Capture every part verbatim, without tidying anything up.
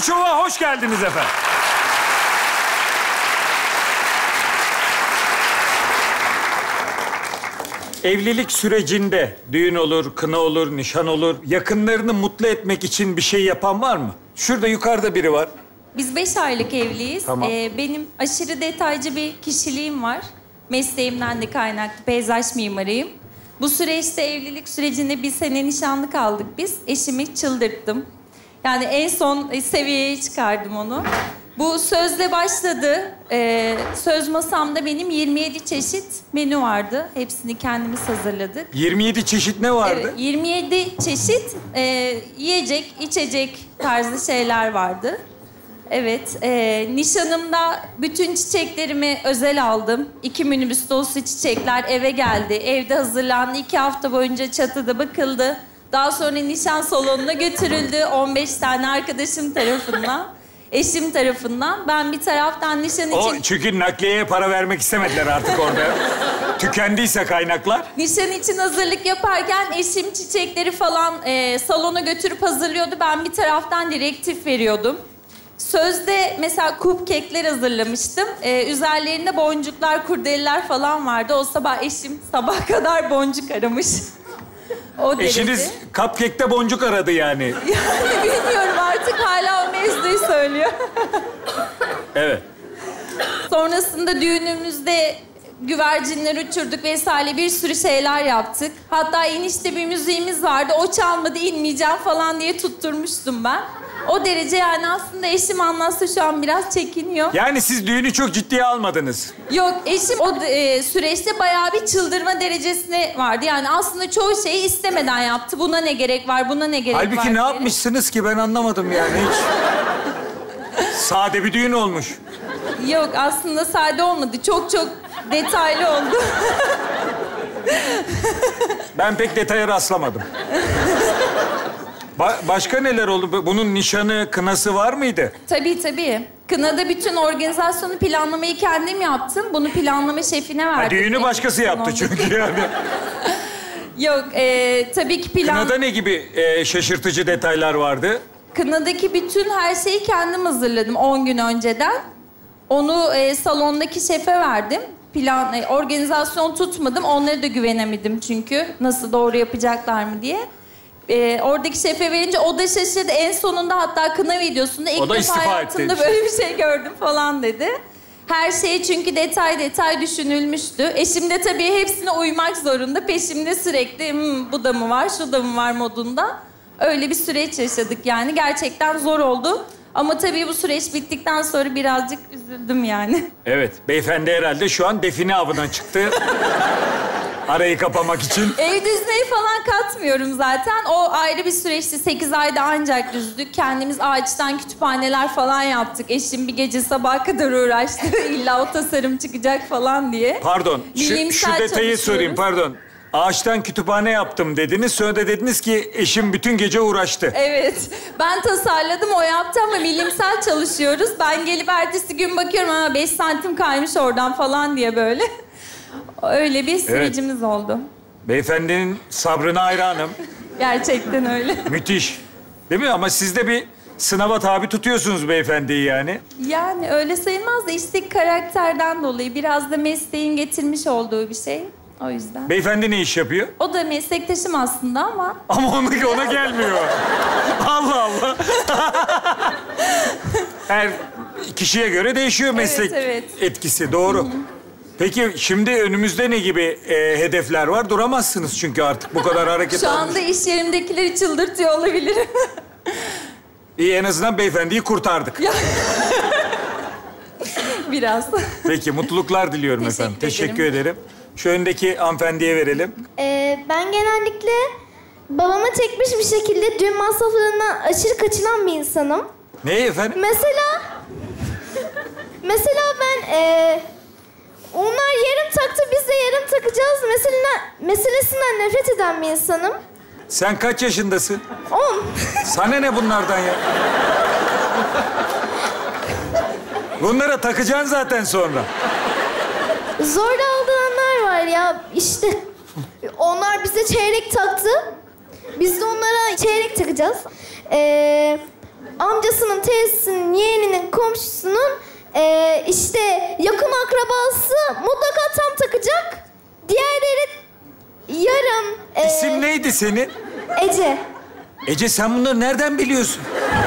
Show'a hoş geldiniz efendim. Evlilik sürecinde düğün olur, kına olur, nişan olur. Yakınlarını mutlu etmek için bir şey yapan var mı? Şurada yukarıda biri var. Biz beş aylık evliyiz. Tamam. Ee, benim aşırı detaycı bir kişiliğim var. Mesleğimden de kaynaklı peyzaj mimarıyım. Bu süreçte evlilik sürecinde bir sene nişanlı kaldık biz. Eşimi çıldırttım. Yani en son seviyeye çıkardım onu. Bu sözle başladı. Ee, söz masamda benim yirmi yedi çeşit menü vardı. Hepsini kendimiz hazırladık. yirmi yedi çeşit ne vardı? Evet, yirmi yedi çeşit e, yiyecek, içecek tarzı şeyler vardı. Evet, e, nişanımda bütün çiçeklerimi özel aldım. İki minibüs dolusu çiçekler eve geldi. Evde hazırlandı. İki hafta boyunca çatıda bakıldı. Daha sonra nişan salonuna götürüldü. on beş tane arkadaşım tarafından. Eşim tarafından. Ben bir taraftan nişan için... O çünkü nakliyeye para vermek istemediler artık orada. Tükendiyse kaynaklar. Nişan için hazırlık yaparken eşim çiçekleri falan e, salona götürüp hazırlıyordu. Ben bir taraftan direktif veriyordum. Sözde mesela cupcake'ler hazırlamıştım. Ee, üzerlerinde boncuklar, kurdeleler falan vardı. O sabah eşim sabah kadar boncuk aramış. O derece. Eşiniz cupcake'te boncuk aradı yani. Yani bilmiyorum artık hala o mevzuyu söylüyor. Evet. Sonrasında düğünümüzde güvercinler uçurduk vesaire bir sürü şeyler yaptık. Hatta enişte bir müziğimiz vardı. O çalmadı inmeyeceğim falan diye tutturmuştum ben. O derece yani aslında eşim anlatsa şu an biraz çekiniyor. Yani siz düğünü çok ciddiye almadınız. Yok eşim o e, süreçte bayağı bir çıldırma derecesine vardı. Yani aslında çoğu şeyi istemeden yaptı. Buna ne gerek var, buna ne gerek Halbuki var ne diye. yapmışsınız ki ben anlamadım yani hiç. Sade bir düğün olmuş. Yok aslında sade olmadı. Çok çok detaylı oldu. Ben pek detaya rastlamadım. Ba- başka neler oldu? Bunun nişanı, kınası var mıydı? Tabii tabii. Kınada bütün organizasyonu planlamayı kendim yaptım. Bunu planlama şefine verdim. Ha, düğünü başkası yaptı çünkü yani. Yok e, tabii ki plan... Kınada ne gibi e, şaşırtıcı detaylar vardı? Kınadaki bütün her şeyi kendim hazırladım on gün önceden. Onu e, salondaki şefe verdim. Plan, e, organizasyon tutmadım. Onlara da güvenemedim çünkü. Nasıl doğru yapacaklar mı diye. E, oradaki şefe verince o da şaşırdı. En sonunda hatta kına videosunda ilk defa hayatımda etti. böyle bir şey gördüm falan dedi. Her şey çünkü detay detay düşünülmüştü. Eşim de tabii hepsine uymak zorunda. Peşimde sürekli hmm, bu da mı var, şu da mı var modunda. Öyle bir süreç yaşadık yani. Gerçekten zor oldu. Ama tabii bu süreç bittikten sonra birazcık üzüldüm yani. Evet, beyefendi herhalde şu an define avına çıktı. Arayı kapamak için. Ev düzmeyi falan katmıyorum zaten. O ayrı bir süreçti. Sekiz ayda ancak düzdük. Kendimiz ağaçtan kütüphaneler falan yaptık. Eşim bir gece sabaha kadar uğraştı. İlla o tasarım çıkacak falan diye. Pardon, şu, şu detayı sorayım, pardon. Ağaçtan kütüphane yaptım dediniz. Sonra da dediniz ki eşim bütün gece uğraştı. Evet. Ben tasarladım, o yaptı ama bilimsel çalışıyoruz. Ben gelip ertesi gün bakıyorum ama beş santim kaymış oradan falan diye böyle. Öyle bir sürecimiz evet. oldu. Beyefendinin sabrına hayranım. Gerçekten öyle. Müthiş. Değil mi? Ama siz de bir sınava tabi tutuyorsunuz beyefendiyi yani. Yani öyle sayılmaz da işte karakterden dolayı biraz da mesleğin getirmiş olduğu bir şey. O yüzden. Beyefendi ne iş yapıyor? O da meslektaşım aslında ama... Ama ona, ona gelmiyor. Allah Allah. Her kişiye göre değişiyor meslek evet, evet. etkisi. Doğru. Hı-hı. Peki şimdi önümüzde ne gibi e, hedefler var? Duramazsınız çünkü artık bu kadar hareket... Şu anda almış. İş yerimdekileri çıldırtıyor olabilirim. İyi, en azından beyefendiyi kurtardık. Biraz. Peki, mutluluklar diliyorum Teşekkür efendim. ederim. Teşekkür ederim. Şu öndeki hanımefendiye verelim. Ee, ben genellikle babama çekmiş bir şekilde düğün masraflarından aşırı kaçınan bir insanım. Ne efendim? Mesela... mesela ben... Ee, onlar yarım taktı, biz de yarım takacağız. Mesela, meselesinden nefret eden bir insanım. Sen kaç yaşındasın? On. Sana ne bunlardan ya? Bunlara takacaksın zaten sonra. Zorla aldananlar var ya. İşte onlar bize çeyrek taktı. Biz de onlara çeyrek takacağız. Ee, amcasının, teyzesinin, yeğeninin, komşusunun e, işte yakın akrabası mutlaka tam takacak. Diğerleri yarım. E, İsim neydi senin? Ece. Ece sen bunları nereden biliyorsun?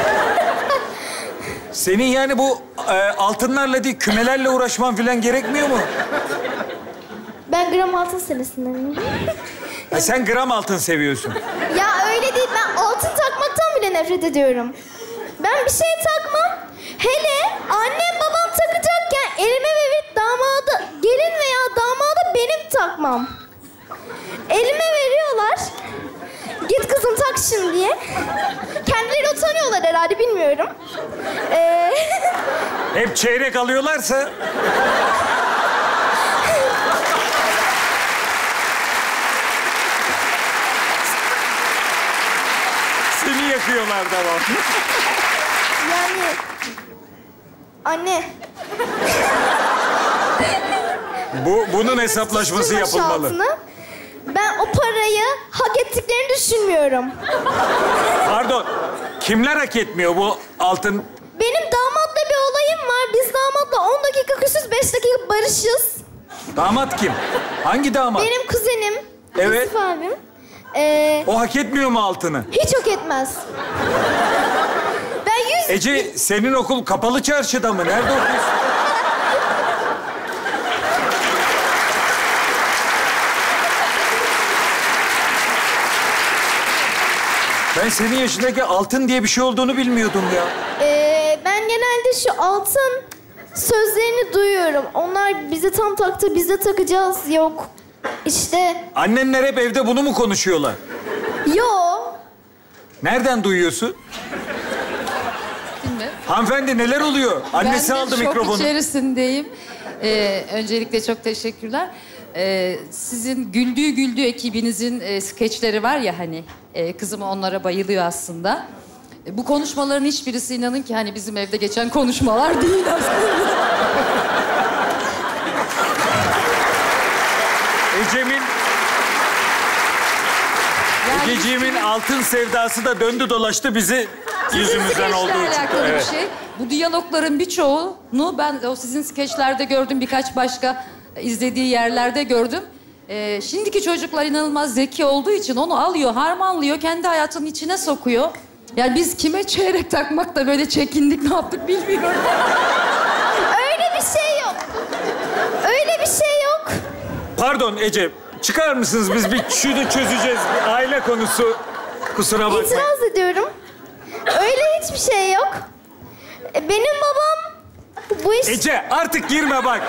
Senin yani bu e, altınlarla değil kümelerle uğraşman falan gerekmiyor mu? Ben gram altın senesindenim. Ha, sen gram altın seviyorsun. Ya öyle değil. Ben altın takmaktan bile nefret ediyorum. Ben bir şey takmam. Hele annem babam takacakken elime verip damada, gelin veya damada benim takmam. Elime veriyorlar. Git kızım tak şimdi diye. Kendileri utanıyorlar herhalde, bilmiyorum. Ee... Hep çeyrek alıyorlarsa... Seni yakıyorlar tamam. Yani... Anne. Bu, bunun hesaplaşması Sıçtırma yapılmalı. altına. Ben o parayı hak ettiklerini düşünmüyorum. Pardon, kimler hak etmiyor bu altın? Benim damatla bir olayım var. Biz damatla on dakika küsüz, beş dakika barışız. Damat kim? Hangi damat? Benim kuzenim. Evet. Yusuf abim. Ee, O hak etmiyor mu altını? hiç hak etmez. Ben yüz... Ece, senin okul kapalı çarşıda mı? Nerede okuyorsun? Ben senin yaşındaki altın diye bir şey olduğunu bilmiyordum ya. Ee, ben genelde şu altın sözlerini duyuyorum. Onlar bize tam taktı, biz de takacağız. Yok. İşte... Annenler hep evde bunu mu konuşuyorlar? Yo. Nereden duyuyorsun? Bilmiyorum. Hanımefendi neler oluyor? Annesi Ben de aldı şok mikrofonu. içerisindeyim. Ee, öncelikle çok teşekkürler. Ee, sizin Güldüğü Güldüğü ekibinizin e, skeçleri var ya hani, e, kızım onlara bayılıyor aslında. E, bu konuşmaların hiçbirisi inanın ki hani bizim evde geçen konuşmalar değil aslında. Ecem'in... Yani Egeciğimin altın sevdası da döndü dolaştı bizi yüzümüzden skeçle olduğu için. alakalı Evet. bir şey. Bu diyalogların birçoğunu ben o sizin skeçlerde gördüm, birkaç başka izlediği yerlerde gördüm. Ee, şimdiki çocuklar inanılmaz zeki olduğu için onu alıyor, harmanlıyor, kendi hayatının içine sokuyor. Yani biz kime çeyrek takmakta böyle çekindik, ne yaptık bilmiyorum. Öyle bir şey yok. Öyle bir şey yok. Pardon Ece, çıkar mısınız? Biz bir şunu çözeceğiz. Bir aile konusu. Kusura bakma. İtiraz ediyorum. Öyle hiçbir şey yok. E, Benim babam bu iş... Ece artık girme bak.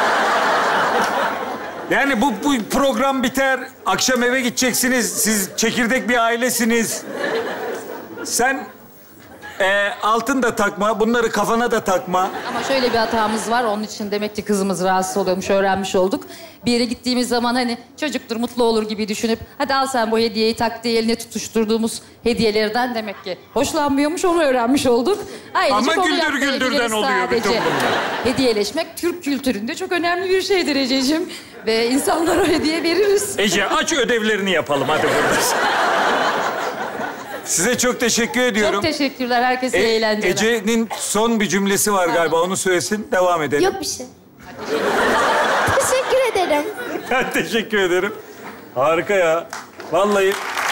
Yani bu, bu program biter. Akşam eve gideceksiniz. Siz çekirdek bir ailesiniz. Sen e, altın da takma, bunları kafana da takma. Ama şöyle bir hatamız var. Onun için demek ki kızımız rahatsız oluyormuş, öğrenmiş olduk. Bir yere gittiğimiz zaman hani çocuktur, mutlu olur gibi düşünüp... ...hadi al sen bu hediyeyi tak diye eline tutuşturduğumuz hediyelerden demek ki hoşlanmıyormuş, onu öğrenmiş olduk. Ailecek Ama onu güldür yapmaya güldürden gideriz oluyor bütün sadece. bunlar. Hediyeleşmek Türk kültüründe çok önemli bir şeydir Ececiğim. Ve insanlara hediye veririz. Ece aç ödevlerini yapalım hadi burada. Size çok teşekkür ediyorum. Çok teşekkürler. Herkese E, eğlenceler. Ece'nin son bir cümlesi var galiba. Onu söylesin. Devam edelim. Yok bir şey. Teşekkür ederim. Ben teşekkür ederim. Harika ya. Vallahi.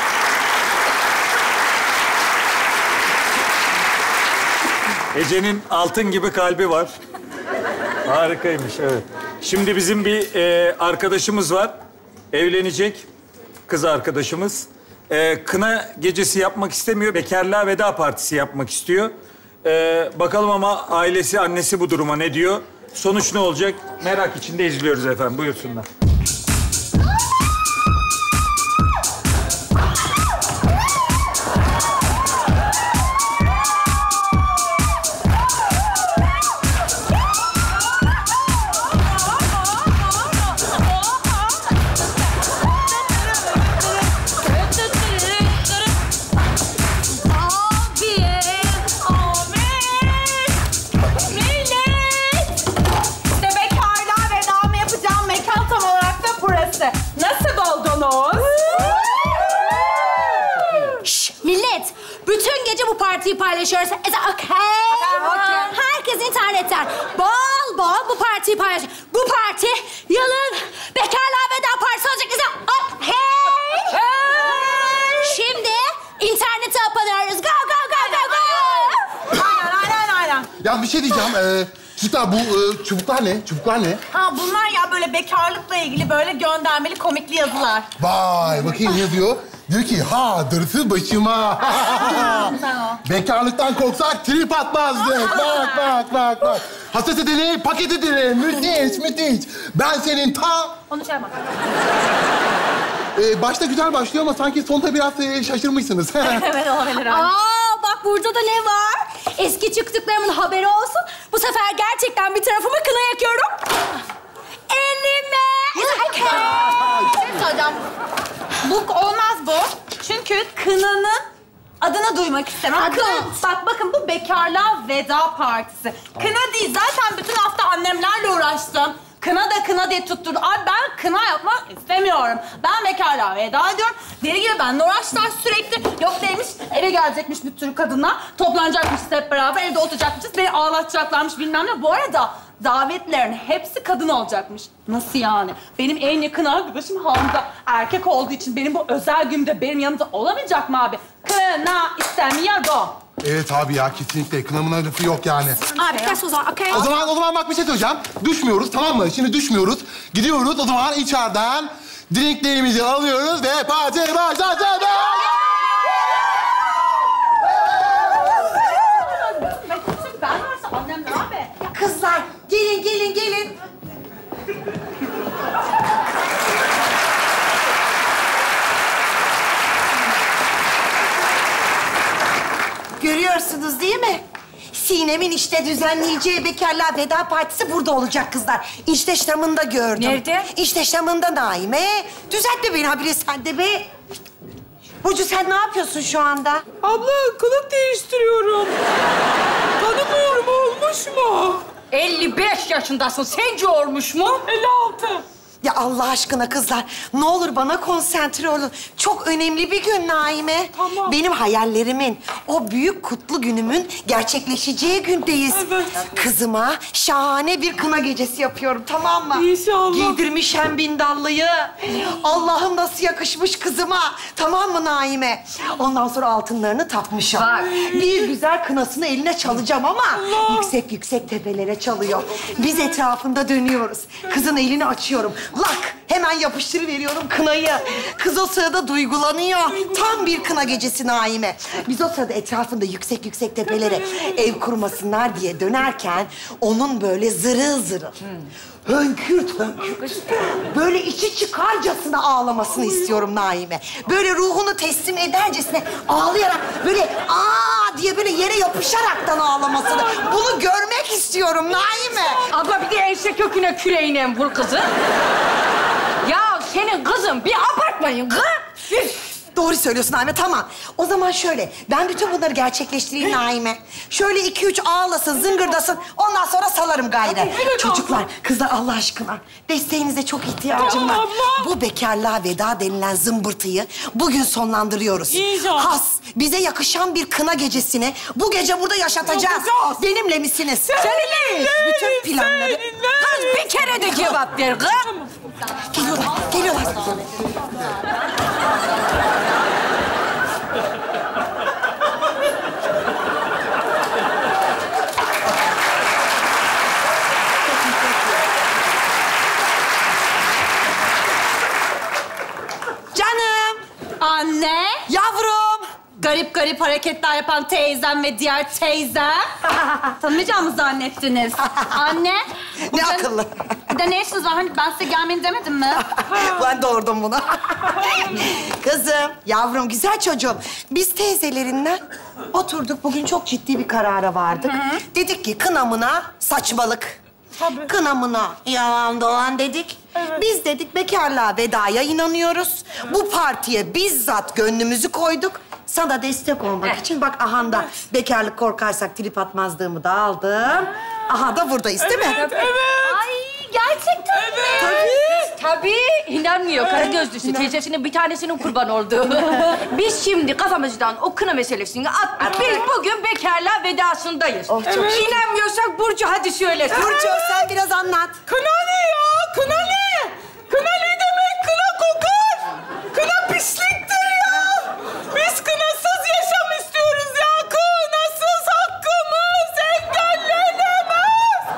Ece'nin altın gibi kalbi var. Harikaymış, evet. Şimdi bizim bir e, arkadaşımız var. Evlenecek. Kız arkadaşımız. E, kına gecesi yapmak istemiyor. Bekarlığa veda partisi yapmak istiyor. E, bakalım ama ailesi, annesi bu duruma ne diyor? Sonuç ne olacak? Merak içinde izliyoruz efendim. Buyursunlar. İşte bekarlığa veda mı yapacağım? Mekan tam olarak partiyi paylaşıyoruz. Is it okay? Herkes internetten bol bol bu partiyi paylaşıyor. Bu parti yılın bekarlığa veda partisi olacak. Is it okay? Şimdi internete abanıyoruz. Go, go, go, go, go! Aynen, aynen, aynen. Ya bir şey diyeceğim. Ee, çocuklar bu e, çubuklar ne? Çubuklar ne? Ha bunlar ya böyle bekarlıkla ilgili böyle göndermeli komikli yazılar. Vay bakayım ne yazıyor? Diyor ki ha darısı başıma. Bekarlıktan korksak trip atmazdık. Bak bak bak bak. Hassas edini paket edini. Müthiş müthiş. Ben senin ta... Onu şey yapma. Ee, başta güzel başlıyor ama sanki sonunda biraz e, şaşırmışsınız. Evet olabilir abi. Aa, bak burada da ne var? Eski çıktıklarımın haberi olsun. Bu sefer gerçekten bir tarafıma kına yakıyorum. Elime. Is it okay? Bir şey söyleyeceğim. Bu olmaz bu. Çünkü kınanın adını duymak istemem. Adı. Kına, bak bakın bu bekarlığa veda partisi. Kına değil. Zaten bütün hafta annemlerle uğraştım. Kına da kına diye tutturdu. Abi ben kına yapmak istemiyorum. Ben bekarlığa veda ediyorum. Deli gibi benimle uğraştılar sürekli. Yok neymiş, eve gelecekmiş bir sürü kadınlar. Toplanacakmışız hep beraber, evde oturacakmışız. Beni ağlatacaklarmış bilmem ne. Bu arada davetlerin hepsi kadın olacakmış. Nasıl yani? Benim en yakın arkadaşım Hamza. Erkek olduğu için benim bu özel günde benim yanımda olamayacak mı abi? Kına istemiyorum. Evet abi ya kesinlikle. Kınamına lafı yok yani. Abi kes o zaman, okay? O zaman o zaman bak bir şey söyleyeceğim. Düşmüyoruz tamam mı? Şimdi düşmüyoruz. Gidiyoruz o zaman içeriden drinklerimizi alıyoruz ve parti başlasın. Ben varsa annem ne abi? Kızlar gelin gelin gelin. Görüyorsunuz değil mi? Sinem'in işte düzenleyeceği bekarlığa veda partisi burada olacak kızlar. İşte Şam'ında gördüm. Nerede? İşte Şam'ında Naime. Düzeltme beni habire sen de be. Burcu sen ne yapıyorsun şu anda? Abla kılık değiştiriyorum. Tanımıyorum olmuş mu? elli beş yaşındasın. Sence olmuş mu? elli altı. Ya Allah aşkına kızlar, ne olur bana konsantre olun. Çok önemli bir gün Naime. Tamam. Benim hayallerimin, o büyük kutlu günümün gerçekleşeceği gündeyiz. Evet. Kızıma şahane bir kına gecesi yapıyorum, tamam mı? İnşallah. Giydirmişem bindallıyı. Allah'ım nasıl yakışmış kızıma. Tamam mı Naime? Ondan sonra altınlarını takmışım. Bak. Bir güzel kınasını eline çalacağım ama yüksek yüksek tepelere çalıyor. Biz etrafında dönüyoruz. Kızın elini açıyorum. Lak! Hemen yapıştırıveriyorum kınayı. Kız o sırada duygulanıyor. Tam bir kına gecesi Naime. Biz o sırada etrafında yüksek yüksek tepelere ev kurmasınlar diye dönerken onun böyle zırıl zırıl, hönkürt hönkürt, böyle içi çıkarcasına ağlamasını istiyorum Naime. Böyle ruhunu teslim edercesine ağlayarak böyle aa diye böyle yere yapışaraktan ağlamasını. Bunu görmek istiyorum Naime. Abla bir de ense köküne küreğine vur kızı. Ya senin kızın bir abartmayın kız. Doğru söylüyorsun Naime, tamam. O zaman şöyle, ben bütün bunları gerçekleştireyim Naime. Şöyle iki üç ağlasın, zıngırdasın, ondan sonra salarım gayrı. Çocuklar, kızlar Allah aşkına, desteğinize çok ihtiyacım var. Bu bekarlığa veda denilen zımbırtıyı bugün sonlandırıyoruz. İnşallah. Has, bize yakışan bir kına gecesini bu gece burada yaşatacağız. Yapacağız. Benimle misiniz? Seninle miyiz? Bütün planları... Kız bir kere de cevap ver kız. Geliyorlar, geliyorlar. Canım, Anne. yavrum. Garip garip hareketler yapan teyzem ve diğer teyzem. Tanımayacağımı zannettiniz. Anne. Ne burada- akıllı. Burada ne işiniz var? Hani ben size gelmeyin demedim mi? Ben doğurdum bunu. Kızım, yavrum, güzel çocuğum. Biz teyzelerinden oturduk. Bugün çok ciddi bir karara vardık. Dedik ki kınamına saçmalık. Tabii. Kınamına yalan dolan dedik. Biz dedik bekarlığa vedaya inanıyoruz. Bu partiye bizzat gönlümüzü koyduk. Sana destek olmak için bak ahanda bekarlık korkarsak trip atmazlığımı da aldım. Aha da buradayız değil mi? Evet, evet. Ay gerçekten mi? Tabii. Tabii inanmıyor. Karagözlüsü teyzesinin bir tanesinin kurban oldu. Biz şimdi kafamızdan o kına meselesini attık. Biz bugün bekarlığa vedasındayız. Oh, çok evet. İnanmıyorsak Burcu hadi söyle. Burcu sen biraz anlat. Kına ne ya? Kına ne? Kına ne demek? Kına kokar. Kına pisliktir ya. Biz kınasız yaşam istiyoruz ya. Kınasız hakkımız engellenemez.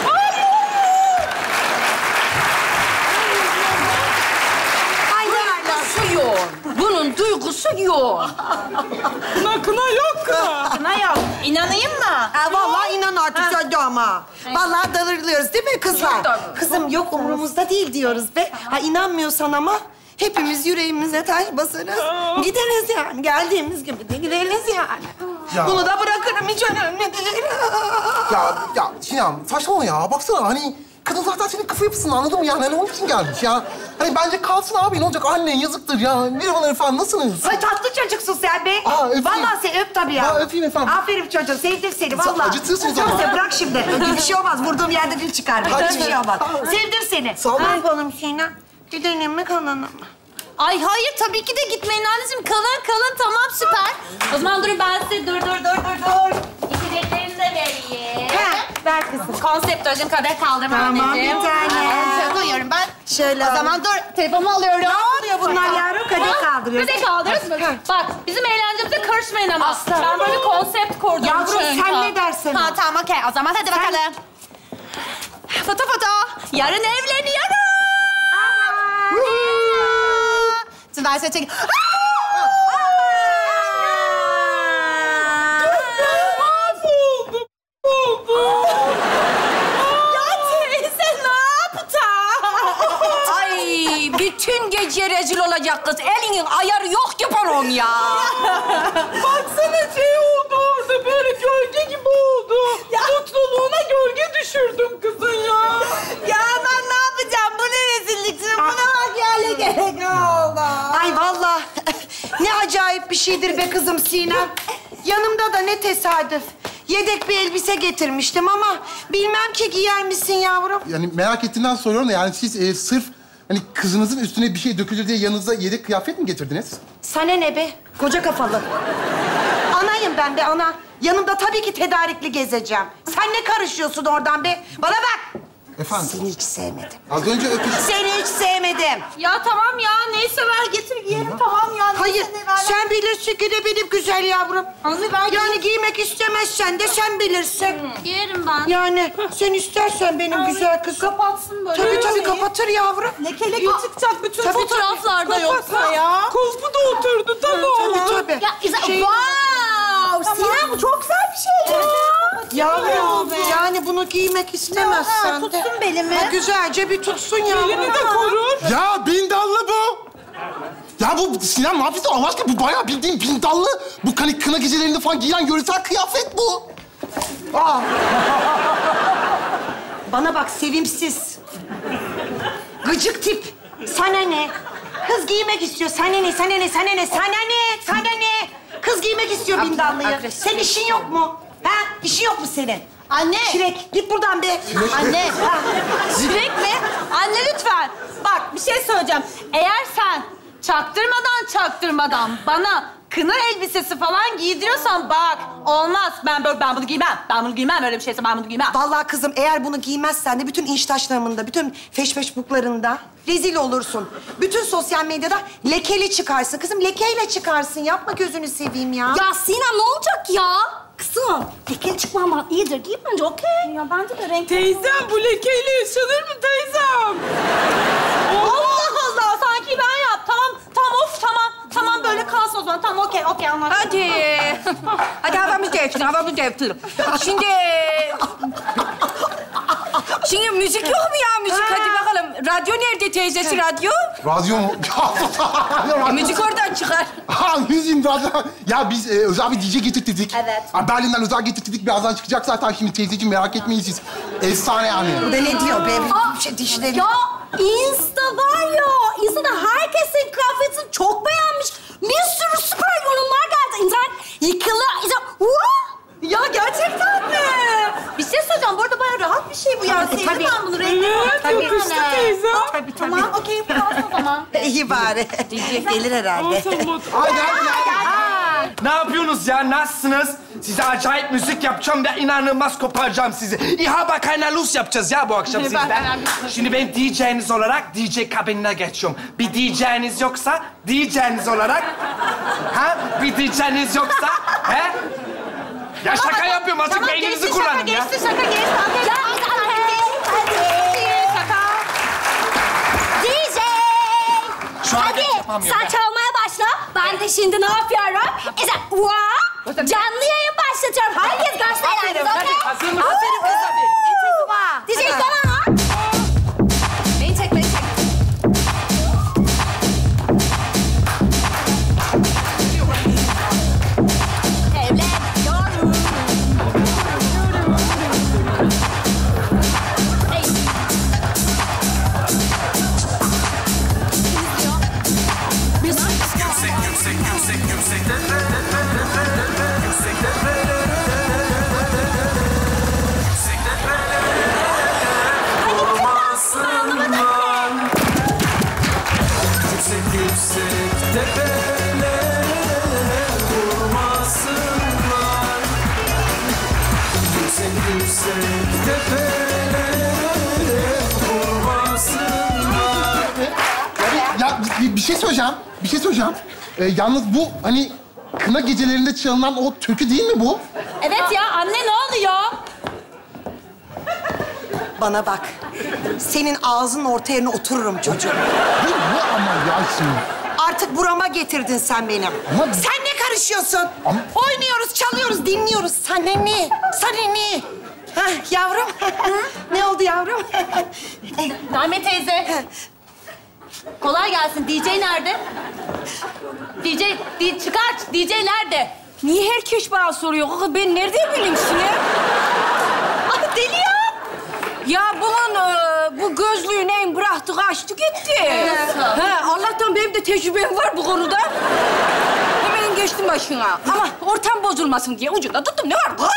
Ay duygusu yok. Bunun duygusu yok. Kına kına yok kına. Kına yok. İnanayım mı? Ha, vallahi inan artık söyledi ama. Vallahi darılıyoruz değil mi kızlar? Çok Kızım yok umurumuzda değil diyoruz be. Ha inanmıyorsan ama hepimiz yüreğimize taş basarız. Gideriz yani. Geldiğimiz gibi de gideriz yani. Ya. Bunu da bırakırım hiç önemli değil. Ya, ya Sinem saçmalama ya. Baksana hani kadın zaten senin kafa yapısını anladın mı yani? Hani onun için gelmiş ya. Hani bence kalsın abi. Ne olacak? Annen yazıktır ya. Merhabalar efendim. Nasılsınız? Ay tatlı çocuksun sen be. Aa, öpeyim. Vallahi sen öp tabii ya. Aa, öpeyim efendim. Aferin çocuğum. Sevdim seni Sa- vallahi. acıtıyorsunuz Tamam, ama. sen bırak şimdi. Bir şey olmaz. Vurduğum yerde dil çıkar. Hiçbir şey olmaz. Sevdim seni. Sağ olun. Ne yapalım Sinem? Gidelim mi kalalım mı? Ay hayır tabii ki de gitmeyin anneciğim. Kalın kalın tamam süper. O zaman durun ben size dur dur dur dur dur. İçeceklerini de vereyim. Ha, ver kızım. Konsept ödüm kadeh kaldırma Tamam, anneciğim. bir tane. Şöyle koyuyorum ben. Şöyle O zaman dur telefonumu alıyorum. Ne oluyor bunlar yavrum? Kadeh kaldırıyoruz. Kadeh kaldırıyoruz. Bak bizim eğlencemize karışmayın ama. Ben böyle konsept kurdum Yavrum, çünkü. sen ne dersin? Ha tamam okey o zaman hadi bakalım. Foto foto. Yarın evleniyorum. Şimdi ben size çekeyim. Mahvoldum. Oldu. Ya teyze ne yaptın? Ay bütün gece rezil olacak kız. Elinin ayarı yok ki bunun ya. Baksana şey oldu orada böyle gölge gibi oldu. Mutluluğuna gölge düşürdüm kızın ya. Ya ben ne yapacağım? Bu ne rezillik? Buna bak yerle gerek oldu. Ay vallahi ne acayip bir şeydir be kızım Sinem. Yanımda da ne tesadüf. Yedek bir elbise getirmiştim ama bilmem ki giyer misin yavrum? Yani merak ettiğimden soruyorum da yani siz e, sırf hani kızınızın üstüne bir şey dökülür diye yanınıza yedek kıyafet mi getirdiniz? Sana ne be? Koca kafalı. Anayım ben be ana. Yanımda tabii ki tedarikli gezeceğim. Sen ne karışıyorsun oradan be? Bana bak. Efendim? Seni hiç sevmedim. Az önce öpüş... Seni hiç sevmedim. Ya tamam ya neyse ver getir giyelim tamam ya. Neyse, Hayır, ne, ver, ver. sen bilirsin ki de benim güzel yavrum. Anne ver Yani giymek istemezsen de sen bilirsin. giyerim ben. Yani sen istersen benim güzel kızım. Kapatsın böyle. Tabii tabii kapatır yavrum. Leke leke çıkacak bütün Tabii, fotoğraflarda tabii. yoksa ya. Kulpu da oturdu tamam. Tabii tabii. Ya güzel. Şey- Wow! Sinem bu çok güzel bir şey ya. Yavrum yani bunu giymek istemezsen Ha, de. tutsun belimi. Ha, güzelce bir tutsun yavrum. Elini de korur. Ya bindallı bu. Ya bu Sinem ne yapıyorsun Allah aşkına? Bu bayağı bildiğin bindallı. Bu hani kına gecelerinde falan giyilen yöresel kıyafet bu. Aa. Bana bak sevimsiz. Gıcık tip. Sana ne? Kız giymek istiyor. Sana ne? Sana ne? Sana ne? Sana ne? Sana ne? Kız giymek istiyor bindallıyı. agresif. Senin işin yok mu? Ha? İşin yok mu senin? Anne. Çilek git buradan be. Anne. Çilek mi? Anne lütfen. Bak bir şey söyleyeceğim. Eğer sen çaktırmadan çaktırmadan bana kına elbisesi falan giydiriyorsan bak olmaz. Ben böyle ben bunu giymem. Ben bunu giymem öyle bir şeyse ben bunu giymem. Vallahi kızım eğer bunu giymezsen de bütün inştaşlarında, bütün feş feşbuklarında rezil olursun. Bütün sosyal medyada lekeli çıkarsın. Kızım lekeyle çıkarsın. Yapma gözünü seveyim ya. Ya Sinem ne olacak ya? Kızım lekeli çıkmaman iyidir giy bence okey. Ya bence de renk... Teyzem bu lekeyle yaşanır mı teyzem? Allah Allah sanki ben yap. Tamam tamam of tamam. Tamam böyle kalsın o zaman. Tamam okey okey anlaştık. Hadi. Hadi havamızı değiştirin, havamızı değiştirin. Şimdi... Şimdi müzik yok mu ya müzik? Hadi bakalım. Radyo nerede teyzesi radyo? Radyo mu? E, müzik oradan çıkar. Ha müziğim radyo. Ya biz e, özel bir D J getirttik. Evet. Ha, Berlin'den özel getirttik. Birazdan çıkacak zaten şimdi teyzeciğim merak etmeyin siz. Efsane yani. Bu da ne diyor be? Bir şey dişleri. Ya Insta var ya. Insta'da herkesin kıyafetini çok beğenmiş. Bir sürü süper yorumlar geldi. İnternet yıkılı. İnternet... Ya gerçekten mi? Bir şey söyleyeceğim. Bu arada bayağı rahat bir şey bu ya. Tabii, Sevdim tabii. ben bunu. Rengi Evet, tabii. yakıştı Yani. teyzem. Tabii Tamam, okey. Kalsın o zaman. İyi bari. Diyecek gelir herhalde. Ay geldi geldi. Ne yapıyorsunuz ya? Nasılsınız? Size acayip müzik yapacağım ve inanılmaz koparacağım sizi. İHA Kaynalus yapacağız ya bu akşam sizde. Şimdi ben D J'niz olarak D J kabinine geçiyorum. Bir D J'niz yoksa D J'niz olarak... Ha? Bir D J'niz yoksa... He? Ya şaka yapıyorum. Azıcık Tamam, beyninizi geçti kullanın şaka, ya. geçti şaka, geçti. Ya, şaka. D J! Şu an Hadi yapamıyorum. sen çalmaya başla. Ben de şimdi ne yapıyorum? İşte wow! Canlı yayın başlatıyorum. Herkes görsün eğlencesi, okey? Hazır mısın? Aferin kız hadi. D J tamam. Beni çek, beni çek. Evleniyorum. Hey. Yüksek yüksek yüksek yüksek tepe yüksek tepe yüksek tepe olmasından yüksek yüksek tepelere vurmasınlar yüksek yüksek tepelere vurmasınlar. Ya bir, bir şey söyleyeceğim. Bir şey söyleyeceğim. Ee, yalnız bu hani kına gecelerinde çalınan o türkü değil mi bu? Evet ya, anne ne oluyor? Bana bak. Senin ağzının orta yerine otururum çocuğum. Bu ne ama ya şimdi? Artık burama getirdin sen benim. Ama- Sen ne karışıyorsun? Ama- Oynuyoruz, çalıyoruz, dinliyoruz. Sana ne? Sana ne? Hah, yavrum. Ne oldu yavrum? Rahmet teyze. Kolay gelsin. D J nerede? D J, D, çıkart. D J nerede? Niye herkes bana soruyor? Kaka ben nereden bileyim şimdi? Ay deli ya. Ya bunun e, bu gözlüğü neyin bıraktı, kaçtı gitti. Nasıl? He, Allah'tan benim de tecrübem var bu konuda. Hemen geçtim başına. Ama ortam bozulmasın diye ucunda tuttum. Ne var bu?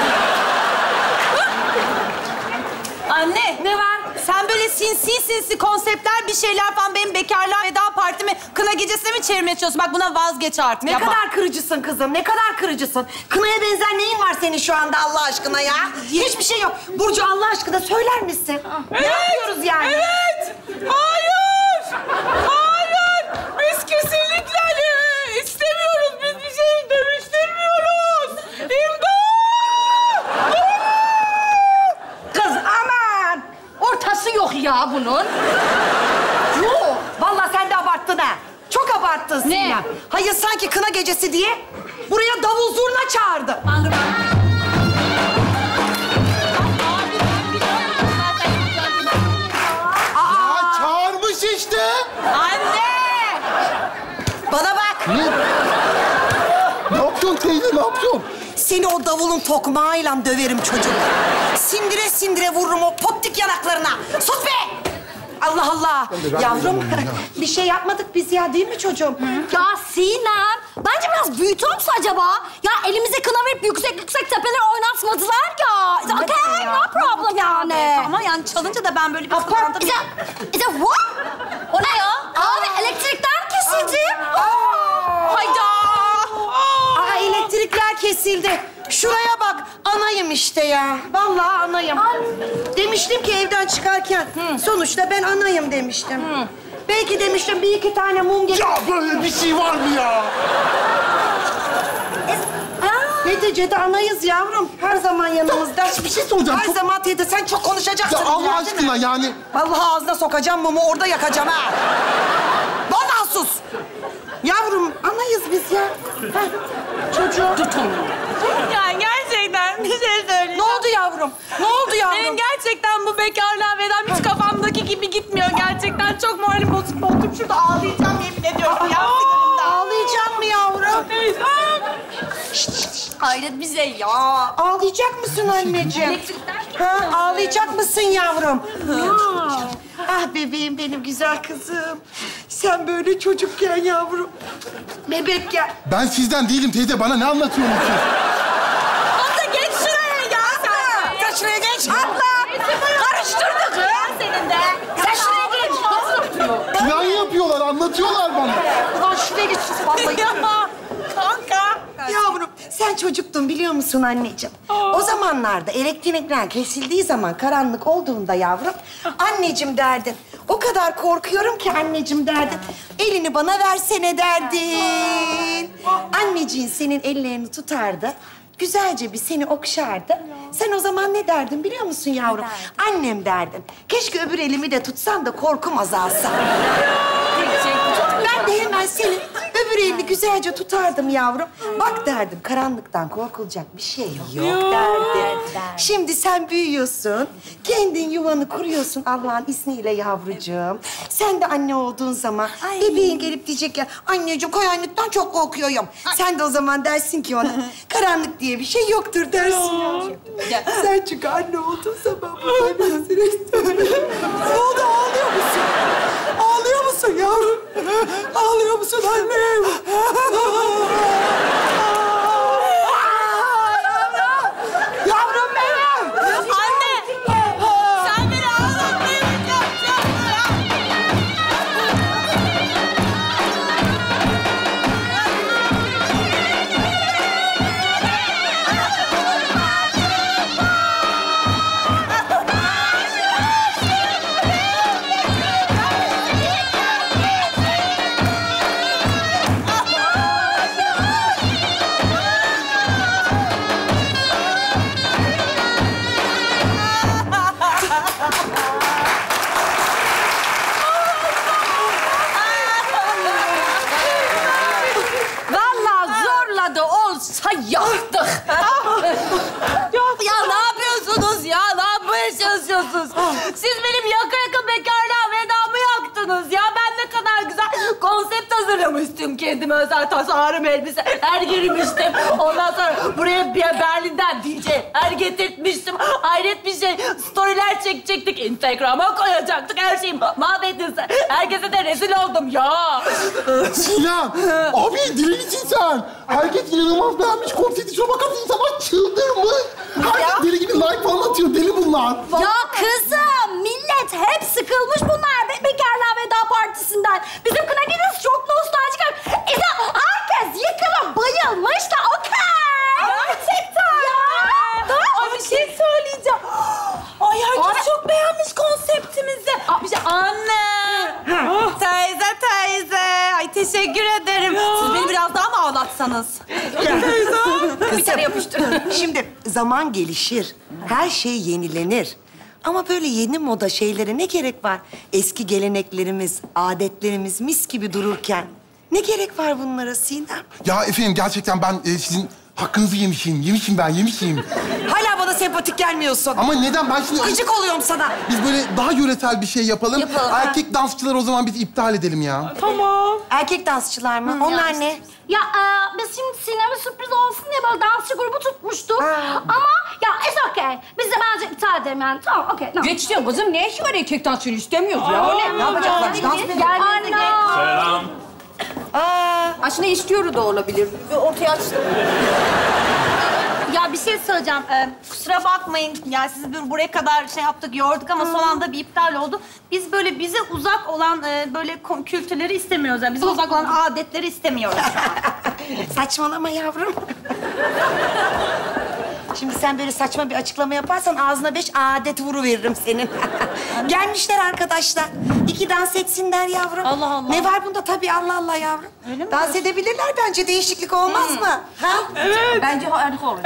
Anne. Ne var? Sen böyle sinsi sinsi konseptler bir şeyler falan benim bekarlığa veda partimi kına gecesine mi çevirmeye çalışıyorsun? Bak buna vazgeç artık. Ne yapma. kadar kırıcısın kızım, ne kadar kırıcısın. Kınaya benzer neyin var senin şu anda Allah aşkına ya? Hiçbir şey yok. Burcu Allah aşkına söyler misin? Ne yapıyoruz yani? Evet! Hayır! Hayır! Biz kesinlikle e, istemiyoruz. Biz bir şey dönüştürmüyoruz. İmdat! Kız aman! Ortası yok ya bunun. Yok. Vallahi sen de abarttın ha. Çok abarttın Ne? Sinem. Hayır sanki kına gecesi diye buraya davul zurna çağırdı. Aa, çağırmış işte. Anne! Bana bak. Ne? Ne yapıyorsun teyze, ne yapıyorsun? Seni o davulun tokmağıyla döverim çocuğum. Sindire sindire vururum o pottik yanaklarına. Sus be! Allah Allah. Ben de- ben de Yavrum, yapamadım ya. bir şey yapmadık biz ya değil mi çocuğum? Ya Sinem, bence biraz büyütüyorsa acaba? Ya elimize kına verip yüksek yüksek tepeler oynatmadılar ya. It's okay, no problem yani. Ama yani çalınca da ben böyle bir Is kıvrandım. it, is it what? O ne ya? Abi elektrikler kesildi. Hayda! Aa, elektrikler kesildi. Şuraya bak, anayım işte ya. Vallahi anayım. Demiştim ki evden çıkarken, sonuçta ben anayım demiştim. Belki demiştim bir iki tane mum getir. Ya böyle bir şey var mı ya? Neticede anayız yavrum. Her zaman yanımızda. Bir şey soracağım. Her Çok... zaman teyze sen çok konuşacaksın. Ya Allah biliyorsun değil mi? aşkına yani. Vallahi ağzına sokacağım mumu, orada yakacağım ha. Vallahi sus. Yavrum, anayız biz ya. Ha. Çocuğu. Tutun. Ya gerçekten bir şey söyleyeyim. Ne oldu yavrum? Ne oldu yavrum? Benim gerçekten bu bekarlığa vedam hiç kafamdaki gibi gitmiyor. Gerçekten çok moralim bozuk oldum. Şurada ağlayacağım yemin ediyorum ya. Ağlayacak mı yavrum? Hayret bize ya. Ağlayacak mısın anneciğim? Ha, ağlayacak mısın yavrum? Ah bebeğim benim güzel kızım. Sen böyle çocukken yavrum. Bebekken. Ben sizden değilim teyze, bana ne anlatıyorsun siz? Abla geç şuraya ya sen. Sen şuraya geç. Abla. Karıştırdık ya senin de. Sen şuraya geç. Plan yapıyorlar, anlatıyorlar bana. Ulan şuraya git sus vallahi. Kanka. Yavrum sen çocuktun biliyor musun anneciğim? O zamanlarda elektrikler kesildiği zaman karanlık olduğunda yavrum anneciğim derdin. O kadar korkuyorum ki anneciğim derdin. Elini bana versene derdin. Anneciğin senin ellerini tutardı. Güzelce bir seni okşardı. Sen o zaman ne derdin biliyor musun yavrum? Annem derdin. Keşke öbür elimi de tutsan da korkum azalsa. Ben de hemen senin öbür elini güzelce tutardım yavrum. Bak derdim, karanlıktan korkulacak bir şey yok derdim. Şimdi sen büyüyorsun, kendin yuvanı kuruyorsun Allah'ın izniyle yavrucuğum. Sen de anne olduğun zaman bebeğin gelip diyecek ya, anneciğim karanlıktan çok korkuyorum. Sen de o zaman dersin ki ona, karanlık diye bir şey yoktur dersin yavrucuğum. Sen çünkü anne olduğun zaman bu annesini istiyorum. Ne oldu, ağlıyor musun? Ağlıyor musun yavrum? Ağlıyor musun annem? Yavrum benim! Anne! Sen beni ağlatmayı mı yapacaksın ya? Vallahi zorladı olsa yaktık. Ya ne yapıyorsunuz ya? Ne yapmaya çalışıyorsunuz? Siz benim yaka yaka bekarlığa vedamı yaktınız ya. Ben ne kadar güzel konsept hazırlamıştım. Kendime özel tasarım elbiseler girmiştim. Ondan sonra buraya bir Berlin'den D J'ler getirtmiştim. Hayret bir şey. Storyler çekecektik. Instagram'a koyacaktık. Her şeyi mahvettiniz. Herkese de rezil oldum ya. Sinan, abi delisin sen. Herkes inanılmaz beğenmiş konsepti. Şuna bakar mısın? İnsanlar çıldırmış. Herkes deli gibi like falan atıyor. Deli bunlar. Ya kızım, millet hep sıkılmış bunlar be bekarlığa veda partisinden. Bizim kına gecesi çok nostaljik. İşte herkes yıkılıp bayılmış da okey. Gerçekten. Ya. Ay bir şey söyleyeceğim. Ay herkes çok beğenmiş konseptimizi. Bir şey anne. Teyze teyze. Ay teşekkür ederim. Siz beni biraz daha mı ağlatsanız? Bir kere yapıştırın. Şimdi zaman gelişir, her şey yenilenir. Ama böyle yeni moda şeylere ne gerek var? Eski geleneklerimiz, adetlerimiz mis gibi dururken ne gerek var bunlara Sinem? Ya efendim gerçekten ben e, sizin hakkınızı yemişim. Yemişim ben, yemişim. Hala bana sempatik gelmiyorsun. Ama neden? Ben şimdi... Gıcık oluyorum sana. Biz böyle daha yöresel bir şey yapalım. Yapalım, Erkek dansçıları o zaman biz iptal edelim ya. Tamam. Erkek dansçılar mı? Onlar ne? Ya e, biz şimdi Sinem'e sürpriz olsun diye böyle dansçı grubu tutmuştuk. Ama ya it's okay. Biz de bence iptal edelim yani. Tamam, okey. No. Geçti kızım. Ne işi var erkek dansçıyla istemiyoruz ya. O ne? Ne yapacaklar? Dans mı? Anne. Selam. Aslında istiyoru da olabilir. Ortaya açtım. Ya bir şey söyleyeceğim. Ee, kusura bakmayın. Ya sizi bir buraya kadar şey yaptık, yorduk ama son anda bir iptal oldu. Biz böyle bize uzak olan e, böyle kom- kültürleri istemiyoruz. Yani bize uzak olan adetleri istemiyoruz. Saçmalama yavrum. Şimdi sen böyle saçma bir açıklama yaparsan ağzına beş adet vuruveririm senin. Gelmişler arkadaşlar. İki dans etsinler yavrum. Allah Allah. Ne var bunda? Tabii Allah Allah yavrum. Öyle mi? Dans edebilirler bence. Değişiklik olmaz mı? Ha? Bence harika olur.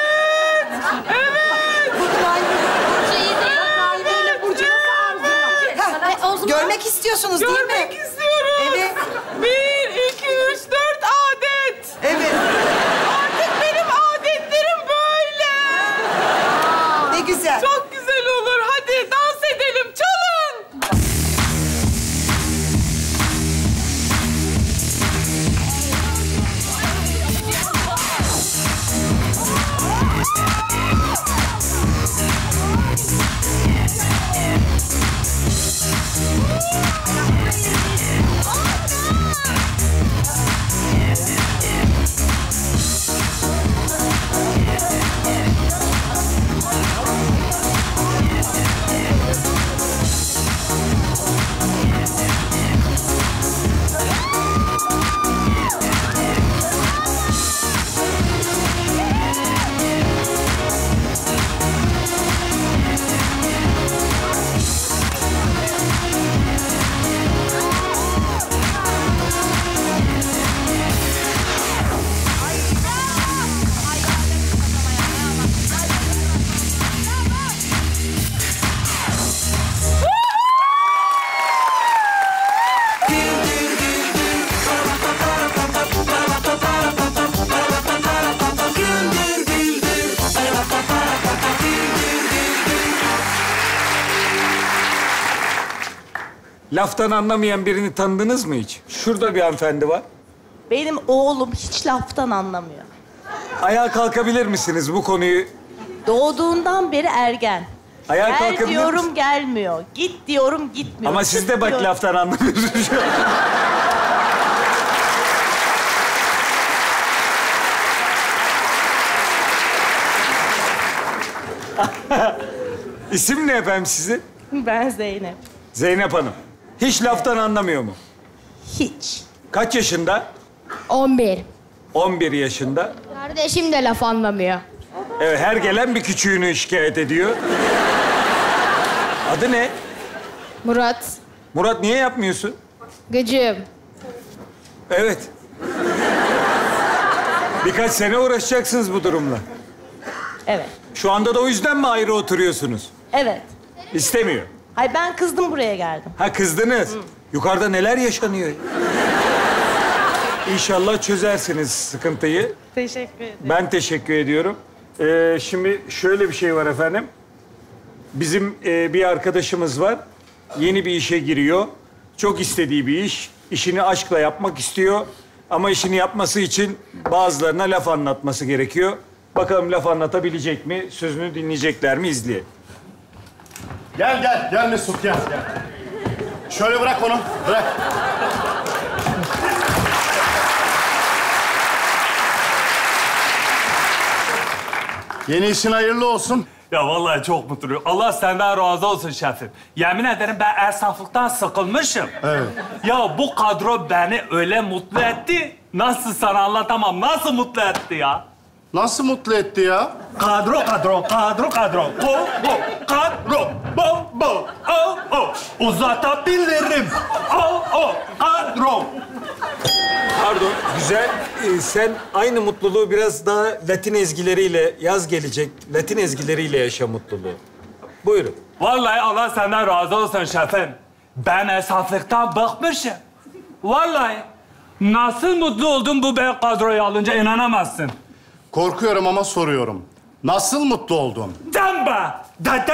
Ha, görmek istiyorsunuz değil mi? Görmek istiyoruz. Evet. Bir, iki, üç, dört adet. Evet. Artık benim adetlerim böyle. Ne güzel. Çok güzel olur. Hadi dans edelim. Çalın. laftan anlamayan birini tanıdınız mı hiç? Şurada bir hanımefendi var. Benim oğlum hiç laftan anlamıyor. Ayağa kalkabilir misiniz bu konuyu? Doğduğundan beri ergen. Ayağa Gel kalkabilir diyorum misin? gelmiyor. Git diyorum gitmiyor. Ama siz de bak Diyorum. laftan anlamıyorsunuz. İsim ne efendim sizin? Ben Zeynep. Zeynep Hanım. Hiç laftan anlamıyor mu? Hiç. Kaç yaşında? on bir. on bir yaşında. Kardeşim de laf anlamıyor. Evet, her gelen bir küçüğünü şikayet ediyor. Adı ne? Murat. Murat, niye yapmıyorsun? Gıcığım. Evet. Birkaç sene uğraşacaksınız bu durumla. Evet. Şu anda da o yüzden mi ayrı oturuyorsunuz? Evet. İstemiyor. Hayır ben kızdım buraya geldim. Ha, kızdınız. Hı. Yukarıda neler yaşanıyor? İnşallah çözersiniz sıkıntıyı. Teşekkür ederim. Ben teşekkür ediyorum. Ee, şimdi şöyle bir şey var efendim. Bizim e, bir arkadaşımız var. Yeni bir işe giriyor. Çok istediği bir iş. İşini aşkla yapmak istiyor. Ama işini yapması için bazılarına laf anlatması gerekiyor. Bakalım laf anlatabilecek mi? Sözünü dinleyecekler mi? İzleyelim. Gel gel, gel Mesut gel. gel. Şöyle bırak onu, bırak. Yeni işin hayırlı olsun. Ya vallahi çok mutluyum. Allah senden razı olsun şefim. Yemin ederim ben esnaflıktan sıkılmışım. Evet. Ya bu kadro beni öyle mutlu etti. Nasıl sana anlatamam. Nasıl mutlu etti ya? Nasıl mutlu etti ya? Kadro, kadro, kadro, kadro. Bo, bo, kadro. Bo, bo, o, o. Uzatabilirim. O, o, kadro. Pardon, güzel. Ee, sen aynı mutluluğu biraz daha Latin ezgileriyle, yaz gelecek, Latin ezgileriyle yaşa mutluluğu. Buyurun. Vallahi Allah senden razı olsun şefim. Ben esnaflıktan bıkmışım. Vallahi. Nasıl mutlu oldum bu ben kadroyu alınca inanamazsın. Korkuyorum ama soruyorum. Nasıl mutlu oldun? Damba!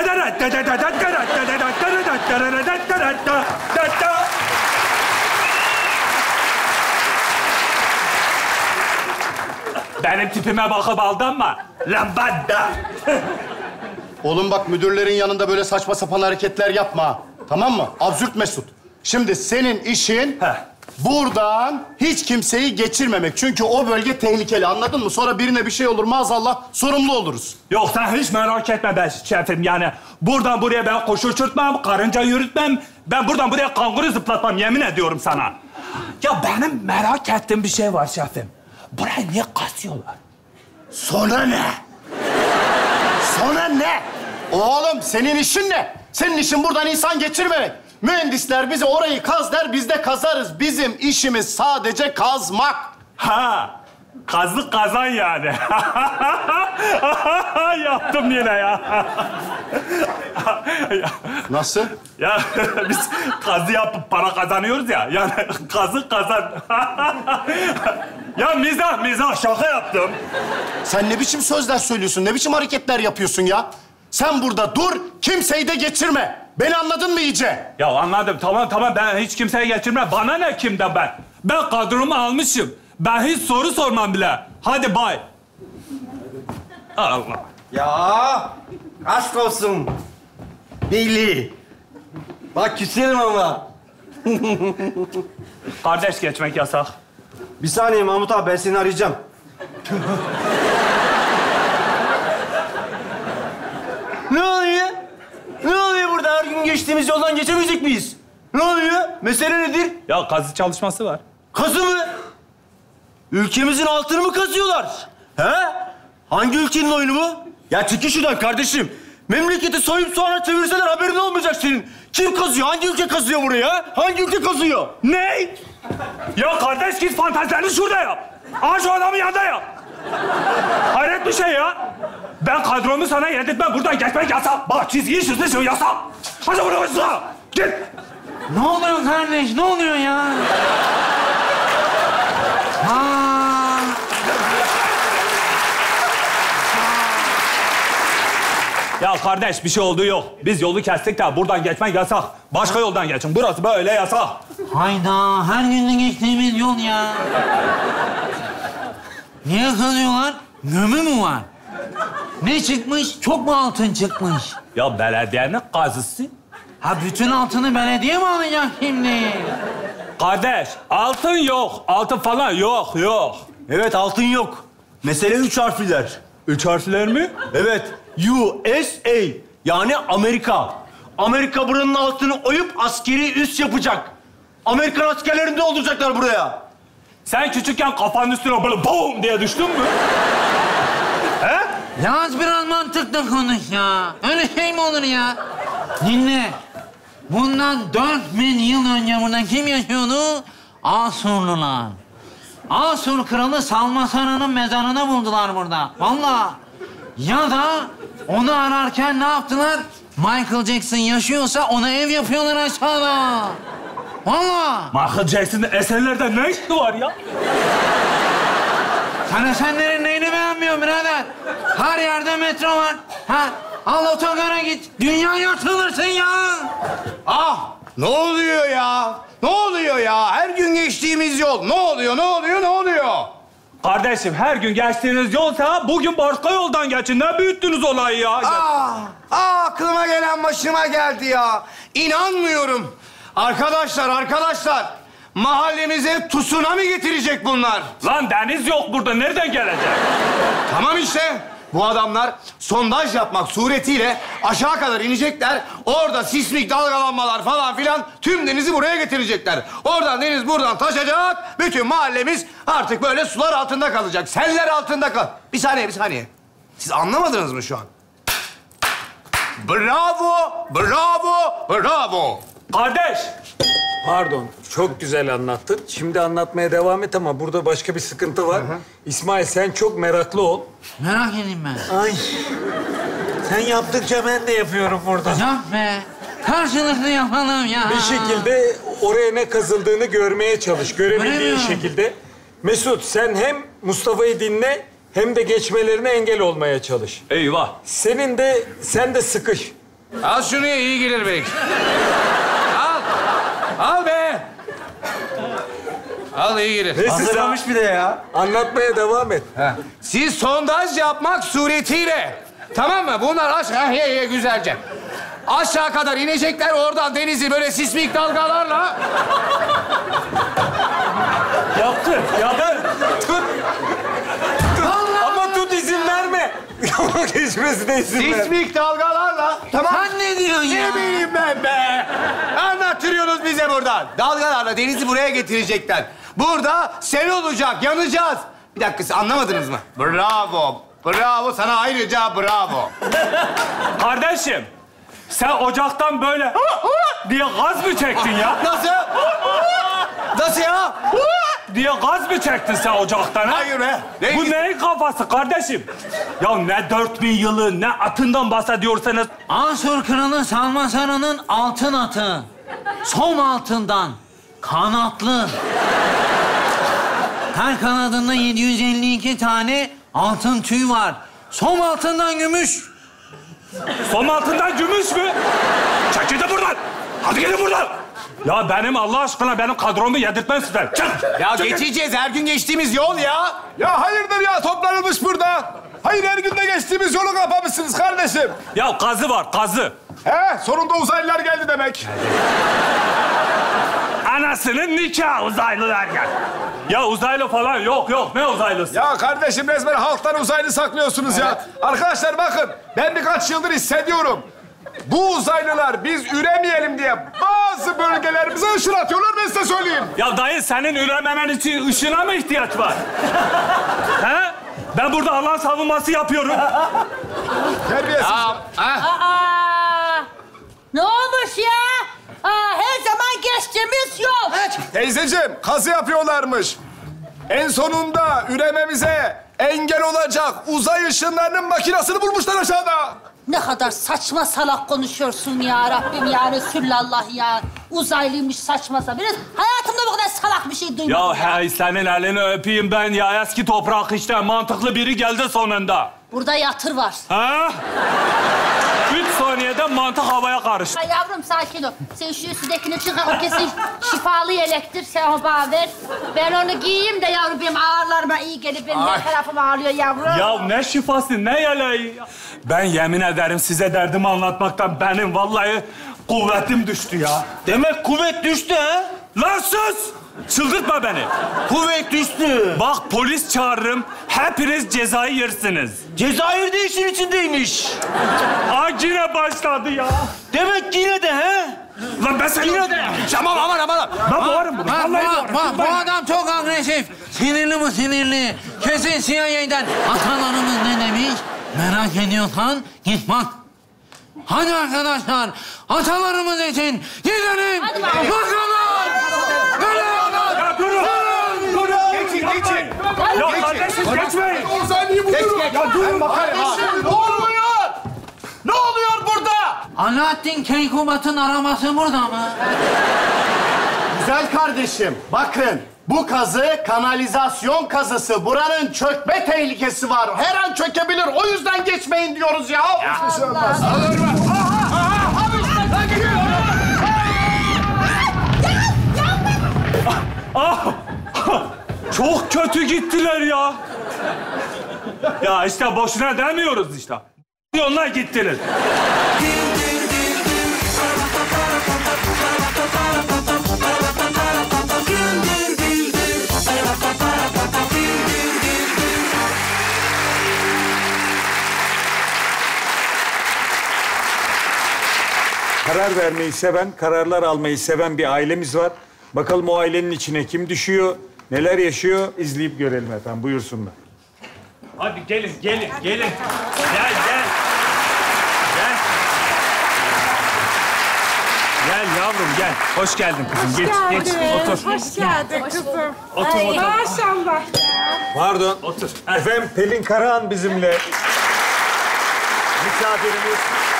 Benim tipime bakıp aldanma. Lambada. Oğlum bak, müdürlerin yanında böyle saçma sapan hareketler yapma. Tamam mı? Absürt Mesut. Şimdi senin işin Heh. buradan hiç kimseyi geçirmemek. Çünkü o bölge tehlikeli, anladın mı? Sonra birine bir şey olur maazallah sorumlu oluruz. Yok sen hiç merak etme be şefim. Yani buradan buraya ben koşu uçurtmam, karınca yürütmem. Ben buradan buraya kanguru zıplatmam, yemin ediyorum sana. Ya benim merak ettiğim bir şey var şefim. Burayı niye kasıyorlar? Sonra ne? Sonra ne? Oğlum senin işin ne? Senin işin buradan insan geçirmemek. Mühendisler bize orayı kaz der, biz de kazarız. Bizim işimiz sadece kazmak. Ha, kazık kazan yani. Yaptım yine ya. Nasıl? Ya biz kazı yapıp para kazanıyoruz ya. Yani kazık kazan. Ya mizah mizah şaka yaptım. Sen ne biçim sözler söylüyorsun, ne biçim hareketler yapıyorsun ya? Sen burada dur, kimseyi de geçirme. Beni anladın mı iyice? Ya anladım, tamam tamam. Ben hiç kimseye geçirmem. Bana ne kimden ben? Ben kadromu almışım. Ben hiç soru sormam bile. Hadi bay. Allah. Ya aşk olsun. Beyli. Bak küserim ama. Kardeş geçmek yasak. Bir saniye Mahmut abi, ben seni arayacağım. Ne oluyor? Ne oluyor burada? Her gün geçtiğimiz yoldan geçemeyecek miyiz? Ne oluyor? Mesele nedir? Ya kazı çalışması var. Kazı mı? Ülkemizin altını mı kazıyorlar? He? Hangi ülkenin oyunu bu? Ya çekil şuradan kardeşim. Memleketi soyup sonra çevirseler haberin olmayacak senin. Kim kazıyor? Hangi ülke kazıyor buraya? Ha? Hangi ülke kazıyor? Ne? Ya kardeş git fantazilerini şurada yap. Aa şu adamın yanında yap. Hayret bir şey ya. Ben kadromu sana yedirtmem. Buradan geçmek yasak. Bak çizgiyi çizmişsin yasak. Hadi buraya başla. Git. Ne oluyor kardeş? Ne oluyor ya? Ha. Ya kardeş bir şey olduğu yok. Biz yolu kestik de buradan geçmek yasak. Başka yoldan geçin. Burası böyle yasak. Hayda, her gün de geçtiğimiz yol ya. Niye kazıyorlar? Gömü mü var? Ne çıkmış? Çok mu altın çıkmış? Ya belediyenin kazısı. Ha bütün altını belediye mi alacak şimdi? Kardeş, altın yok. Altın falan yok, yok. Evet, altın yok. Mesele üç harfliler. Üç harfler mi? Evet, U S A. Yani Amerika. Amerika buranın altını oyup askeri üs yapacak. Amerikan askerlerini de dolduracaklar buraya. Sen küçükken kafanın üstüne böyle boom diye düştün mü? He? Yalnız biraz mantıklı konuş ya. Öyle şey mi olur ya? Dinle. Bundan dört bin yıl önce burada kim yaşıyordu? Asurlular. Asur kralı Salmasana'nın mezarını buldular burada. Vallahi. Ya da onu ararken ne yaptılar? Michael Jackson yaşıyorsa ona ev yapıyorlar aşağıda. Vallahi. Michael Jackson'ın eserlerden ne işi var ya? Sen esenlerin neyini beğenmiyorsun birader? Her yerde metro var. Ha? Al otogara git. Dünya yatılırsın ya. Ah! Ne oluyor ya? Ne oluyor ya? Her gün geçtiğimiz yol. Ne oluyor, ne oluyor, ne oluyor? Kardeşim her gün geçtiğiniz yolsa bugün başka yoldan geçin. Ne büyüttünüz olayı ya? Aa, aa, aklıma gelen başıma geldi ya. İnanmıyorum. Arkadaşlar, arkadaşlar. Mahallemize tsunami getirecek bunlar. Lan deniz yok burada. Nereden gelecek? Tamam işte. Bu adamlar sondaj yapmak suretiyle aşağı kadar inecekler. Orada sismik dalgalanmalar falan filan tüm denizi buraya getirecekler. Oradan deniz buradan taşacak. Bütün mahallemiz artık böyle sular altında kalacak. Seller altında kal. Bir saniye, bir saniye. Siz anlamadınız mı şu an? Bravo, bravo, bravo. Kardeş. Pardon, çok güzel anlattın. Şimdi anlatmaya devam et ama burada başka bir sıkıntı var. Hı hı. İsmail sen çok meraklı ol. Merak edeyim ben. Ay, sen yaptıkça ben de yapıyorum burada. Yap be. Karşılıklı yapalım ya. Bir şekilde oraya ne kazıldığını görmeye çalış. Görebildiğin şekilde. Mesut sen hem Mustafa'yı dinle hem de geçmelerine engel olmaya çalış. Eyvah. Senin de, sen de sıkış. Al şunu ya, iyi gelir belki. Al. Al be. Al, iyi gelir. Hazırlamış bir de ya. Anlatmaya devam et. Heh. Siz sondaj yapmak suretiyle, tamam mı? Bunlar aşağı, ye ye güzelce. Aşağı kadar inecekler, oradan denizi böyle sismik dalgalarla... Yaptı, yaptı. Tut. Tut. Ama tut, izin verme. Geçmesine izin verme. Sismik dalgalarla, tamam. Sen ne diyorsun ya? Ne bileyim ben be. Anlattırıyorsunuz bize buradan. Dalgalarla denizi buraya getirecekler. Burada sel olacak, yanacağız. Bir dakika, siz anlamadınız mı? Bravo, bravo. Sana ayrıca bravo. Kardeşim, sen ocaktan böyle diye gaz mı çektin ya? Nasıl? Nasıl ya? diye gaz mı çektin sen ocaktan ha? Hayır be. Ne Bu git- neyin kafası kardeşim? Ya ne dört bin yılı, ne atından bahsediyorsanız... Asur kralı Salmasana'nın altın atı. Som altından. Kanatlı. Her kanadında yedi yüz elli iki tane altın tüy var. Som altından gümüş. Som altından gümüş mü? Çekil de buradan. Hadi gidin buradan. Ya benim Allah aşkına benim kadromu yedirtmem sizden. Çık. Ya Çık. geçeceğiz. Her gün geçtiğimiz yol ya. Ya hayırdır ya, toplanılmış burada. Hayır, her günde geçtiğimiz yolu kapamışsınız kardeşim. Ya kazı var, kazı. He, sonunda uzaylılar geldi demek. Anasının nikahı uzaylılar gel. Ya uzaylı falan yok yok. Ne uzaylısı? Ya kardeşim, resmen halktan uzaylı saklıyorsunuz ya. Arkadaşlar bakın, ben birkaç yıldır hissediyorum. Bu uzaylılar biz üremeyelim diye bazı bölgelerimize ışın atıyorlar, ben size söyleyeyim. Ya dayı senin ürememen için ışına mı ihtiyaç var? He? Ben burada Allah'ın savunması yapıyorum. Terbiyesiz. Aa, ha? Aa, ne olmuş ya? Aa, her zaman geçtiğimiz yol. Teyzeciğim, kazı yapıyorlarmış. En sonunda ürememize engel olacak uzay ışınlarının makinasını bulmuşlar aşağıda. Ne kadar saçma salak konuşuyorsun ya Rabbim ya Resulallah ya. Uzaylıymış saçma salak. Biraz hayatımda bu kadar salak bir şey duymadım. Ya hey senin elini öpeyim ben ya. Eski toprak işte. Mantıklı biri geldi sonunda. Burada yatır var. Ha? saniyede mantık havaya karıştı. Ha yavrum sakin ol. Sen şu üstündekini çıkar. O kesin şifalı yelektir. Sen onu bana ver. Ben onu giyeyim de yavrum benim ağırlarıma iyi gelir. Benim her tarafım ağrıyor yavrum. Ya ne şifası, ne yeleği? Ben yemin ederim size derdimi anlatmaktan benim vallahi kuvvetim düştü ya. Demek kuvvet düştü ha? Lan sus! Çıldırtma beni. Kuvvet düştü. Bak polis çağırırım, hepiniz cezayı yersiniz. Cezayir de işin içindeymiş. Aa yine başladı ya. Demek yine de he? Lan ben seni... Yine de. Aman aman aman. Ben boğarım bunu. Bak, Vallahi bak, boğarım. bak, bu adam çok agresif. Sinirli mi sinirli? Kesin C I A'den. Atalarımız ne demiş? Merak ediyorsan git bak. Hadi arkadaşlar, atalarımız için gidelim. Hadi bakalım. Bakalım. Ya durun. Durun. Geçin, geçin. Ya kardeşim geçmeyin. Geç, geç. Ya durun. Kardeşim ne oluyor? Ne oluyor burada? Alaaddin Keykubat'ın araması burada mı? Güzel kardeşim, bakın. Bu kazı kanalizasyon kazısı. Buranın çökme tehlikesi var. Her an çökebilir. O yüzden geçmeyin diyoruz ya. Hiçbir şey olmaz. Olur mu? Ah! Çok kötü gittiler ya. Ya işte boşuna demiyoruz işte. Onlar gittiniz. Karar vermeyi seven, kararlar almayı seven bir ailemiz var. Bakalım o ailenin içine kim düşüyor, neler yaşıyor izleyip görelim efendim. Buyursunlar. Hadi gelin, gelin, gelin. Gel, gel. Gel. Gel yavrum, gel. Hoş geldin kızım. Geç, geç. Otur. Hoş geldin kızım. Otur, Ay, otur. maşallah. Pardon. Otur. Efendim Pelin Karahan bizimle. Misafirimiz.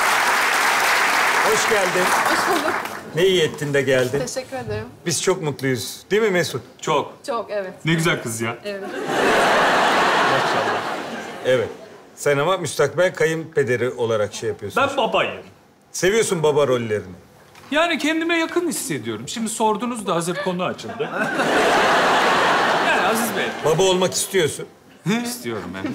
Hoş geldin. Hoş bulduk. Ne iyi ettin de geldin. Teşekkür ederim. Biz çok mutluyuz. Değil mi Mesut? Çok. Çok, evet. Ne güzel kız ya. Evet. Maşallah. Evet. Sen ama müstakbel kayınpederi olarak şey yapıyorsun. Ben babayım. Seviyorsun baba rollerini. Yani kendime yakın hissediyorum. Şimdi sordunuz da hazır konu açıldı. Yani Aziz Bey. Baba olmak istiyorsun. İstiyorum ben.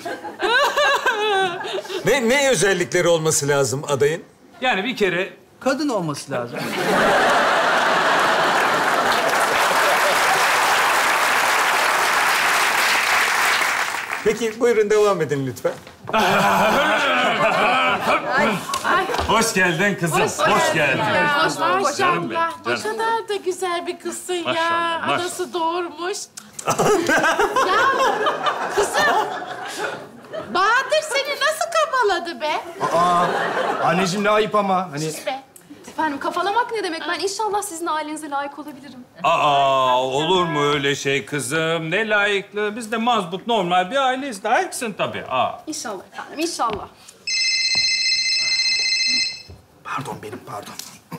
Ne, ne özellikleri olması lazım adayın? Yani bir kere kadın olması lazım. Peki buyurun devam edin lütfen. Hoş geldin kızım. Hoş, Hoş geldin. Ya, maşallah. Canım benim, Ne canım. kadar da güzel bir kızsın ya. Maşallah, maşallah. Anası doğurmuş. Ya kızım. Bahadır seni nasıl kabaladı be? Aa, anneciğim ne ayıp ama. Hani... Sus be. Efendim kafalamak ne demek? Ben inşallah sizin ailenize layık olabilirim. Aa, olur mu öyle şey kızım? Ne layıklığı. Biz de mazbut normal bir aileyiz. Layıksın tabii. Aa. İnşallah efendim, inşallah. Pardon benim, pardon.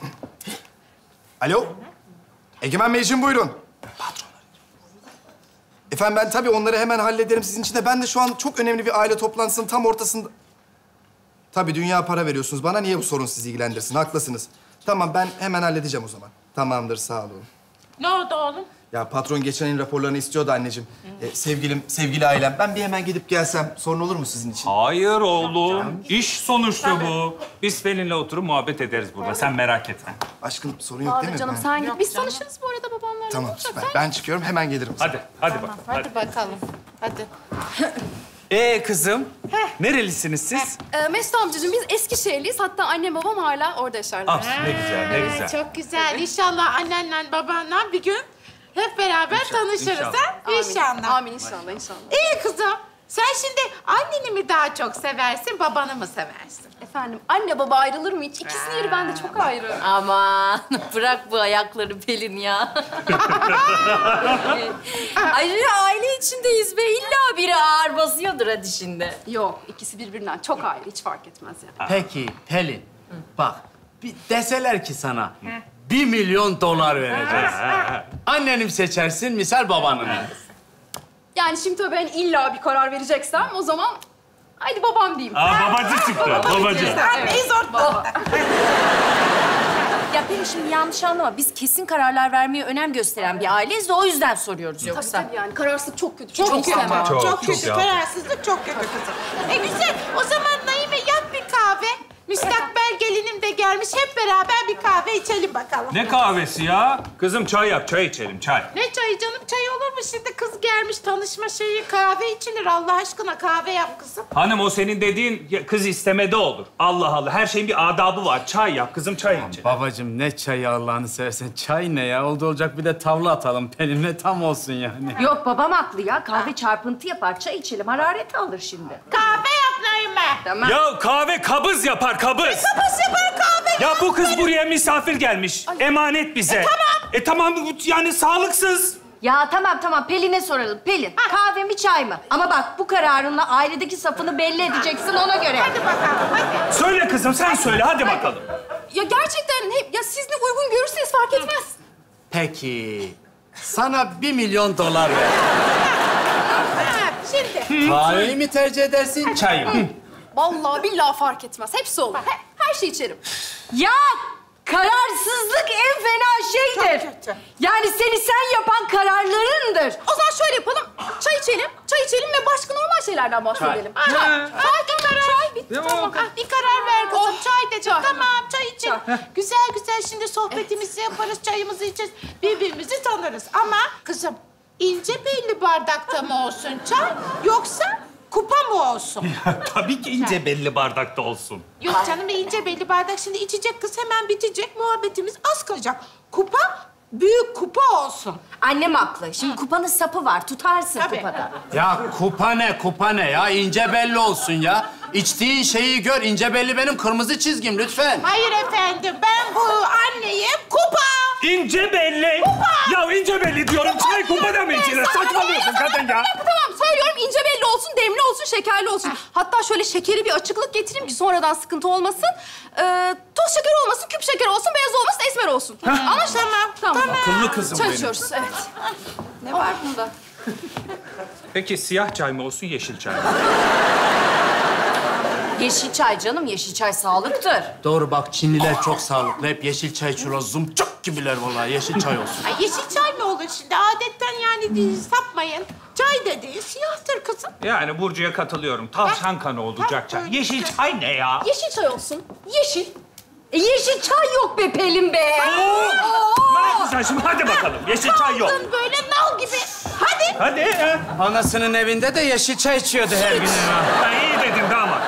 Alo? Egemen Beyciğim buyurun. Patron. Efendim ben tabii onları hemen hallederim sizin için de. Ben de şu an çok önemli bir aile toplantısının tam ortasında... Tabii dünya para veriyorsunuz bana. Niye bu sorun sizi ilgilendirsin? Haklısınız. Tamam ben hemen halledeceğim o zaman. Tamamdır sağ olun. Ne oldu oğlum? Ya patron geçen ayın raporlarını istiyordu anneciğim. Ee, sevgilim, sevgili ailem. Ben bir hemen gidip gelsem sorun olur mu sizin için? Hayır oğlum. İş sonuçta bu. Biz Pelin'le oturup muhabbet ederiz burada. Sen merak etme. Aşkım sorun yok Bahadır değil mi? canım Ha. sen git. Biz tanışırız bu arada babamlarla. Tamam Olacak, süper. sen Ben çıkıyorum hemen gelirim. Hadi, hadi bakalım. Hadi bakalım. Hadi. Ee kızım, nerelisiniz siz? Ee, Mesut amcacığım biz Eskişehirliyiz. Hatta annem babam hala orada yaşarlar. Ah, ne güzel, ne güzel. Çok güzel. İnşallah annenle babanla bir gün hep beraber tanışırız inşallah. ha? Amin. İnşallah. Amin inşallah inşallah. İyi kızım. Sen şimdi anneni mi daha çok seversin, babanı mı seversin? Efendim anne baba ayrılır mı hiç? İkisinin yeri bende çok ayrı. Aman bırak bu ayakları Pelin ya. Ayrıca aile içindeyiz be. İlla biri ağır basıyordur hadi şimdi. Yok ikisi birbirinden çok ayrı hiç fark etmez yani. Peki Pelin, bak bir deseler ki sana bir milyon dolar vereceğiz. Anneni mi seçersin, misal babanı mı? Yani şimdi tabii ben illa bir karar vereceksem o zaman Haydi babam diyeyim. Aa, babacı çıktı, babacı. Anneyiz orada. Ya benim şimdi yanlış anlama. Biz kesin kararlar vermeye önem gösteren bir aileyiz de o yüzden soruyoruz yoksa. Tabii tabii yani. Kararsızlık çok kötü. Çok, Çok kötü. istemem. Çok, Çok, kötü. çok ya. Kararsızlık çok kötü kızım. E güzel. O zaman Naime yap bir kahve. Müstakbel gelinim de gelmiş. Hep beraber bir kahve içelim bakalım. Ne kahvesi ya? Kızım çay yap, çay içelim, çay. Ne çayı canım? Çay olur mu şimdi? Kız gelmiş tanışma şeyi. Kahve içilir Allah aşkına. Kahve yap kızım. Hanım o senin dediğin ya, kız istemede olur. Allah Allah, her şeyin bir adabı var. Çay yap kızım, çay içelim. Babacığım ne çayı Allah'ını seversen. Çay ne ya? Oldu olacak bir de tavla atalım. Pelin'le tam olsun yani. Yok babam haklı ya. Kahve çarpıntı yapar. Çay içelim. Hararet alır şimdi. Kahve yap Naime. Tamam. Ya kahve kabız yapar, kabız. Kabız yapar kahve. Ya bu kız buraya misafir gelmiş. Emanet bize. E tamam. E tamam, yani sağlıksız. Ya tamam tamam Pelin'e soralım. Pelin kahve mi çay mı? Ama bak bu kararınla ailedeki safını belli edeceksin ona göre. Hadi bakalım hadi. Söyle kızım, sen söyle. Hadi bakalım. Ya gerçekten hep ya siz ne uygun görürseniz fark etmez. Peki. Sana bir milyon dolar ver. Ha, şimdi. Kahveyi mi tercih edersin, çayı mı? Vallahi billahi fark etmez. Hepsi olur. He- her şeyi içerim. Ya kararsızlık en fena şeydir. Çok kötü. Yani seni sen yapan kararlarındır. O zaman şöyle yapalım. Çay içelim. Çay içelim ve başka normal şeylerden bahsedelim. Aha, Çay, bir karar. Çay bitti. Tamam. Ah, bir karar ver kızım. Çay de Çay. Tamam, çay için. Güzel güzel şimdi sohbetimizi yaparız, çayımızı içeriz. Birbirimizi tanırız. Ama kızım, ince belli bardakta mı olsun çay, yoksa kupa mı olsun? Tabii ki ince belli bardakta olsun. Yok canım, ince belli bardak. Şimdi içecek kız, hemen bitecek. Muhabbetimiz az kalacak. Kupa, büyük kupa olsun. Annem haklı. Şimdi kupanın sapı var. Tutarsın Tabii. kupada. Ya kupa ne, kupa ne ya? İnce belli olsun ya. İçtiğin şeyi gör. İnce belli benim kırmızı çizgim lütfen. Hayır efendim, ben bu anneyim. Kupa! İnce belli. Kupa! Ya ince belli diyorum. Çay kupada mı içilir? Saçmalıyorsun kadın ya. Tamam söylüyorum ince belli olsun, demli olsun, şekerli olsun. Hatta şöyle şekeri bir açıklık getireyim ki sonradan sıkıntı olmasın. Ee, toz şeker olmasın, küp şeker olsun, beyaz olmasın, esmer olsun. Anlaştık. Tamam. Tamam. Akıllı kızım Çay benim. içiyoruz, evet. Ne var bunda? Peki siyah çay mı olsun, yeşil çay mı? Yeşil çay canım. Yeşil çay sağlıktır. Doğru bak, Çinliler çok sağlıklı. Hep yeşil çay içiyorlar. Zımçık gibiler vallahi. Yeşil çay olsun. Ay, yeşil çay mı olur şimdi? Adetten yani değil, sapmayın. Çay da değil, siyahtır kızım. Yani Burcu'ya katılıyorum. Tavşan kanı olacak çay. Yeşil çay ne ya? Yeşil çay olsun. Yeşil. E, yeşil çay yok be Pelin be. Oo! Ne yapacaksın şimdi? Hadi bakalım. Yeşil çay yok. Kaldın böyle nal gibi. Hadi. Hadi. he. Anasının evinde de yeşil çay içiyordu her gün. Ben iyi dedin damat.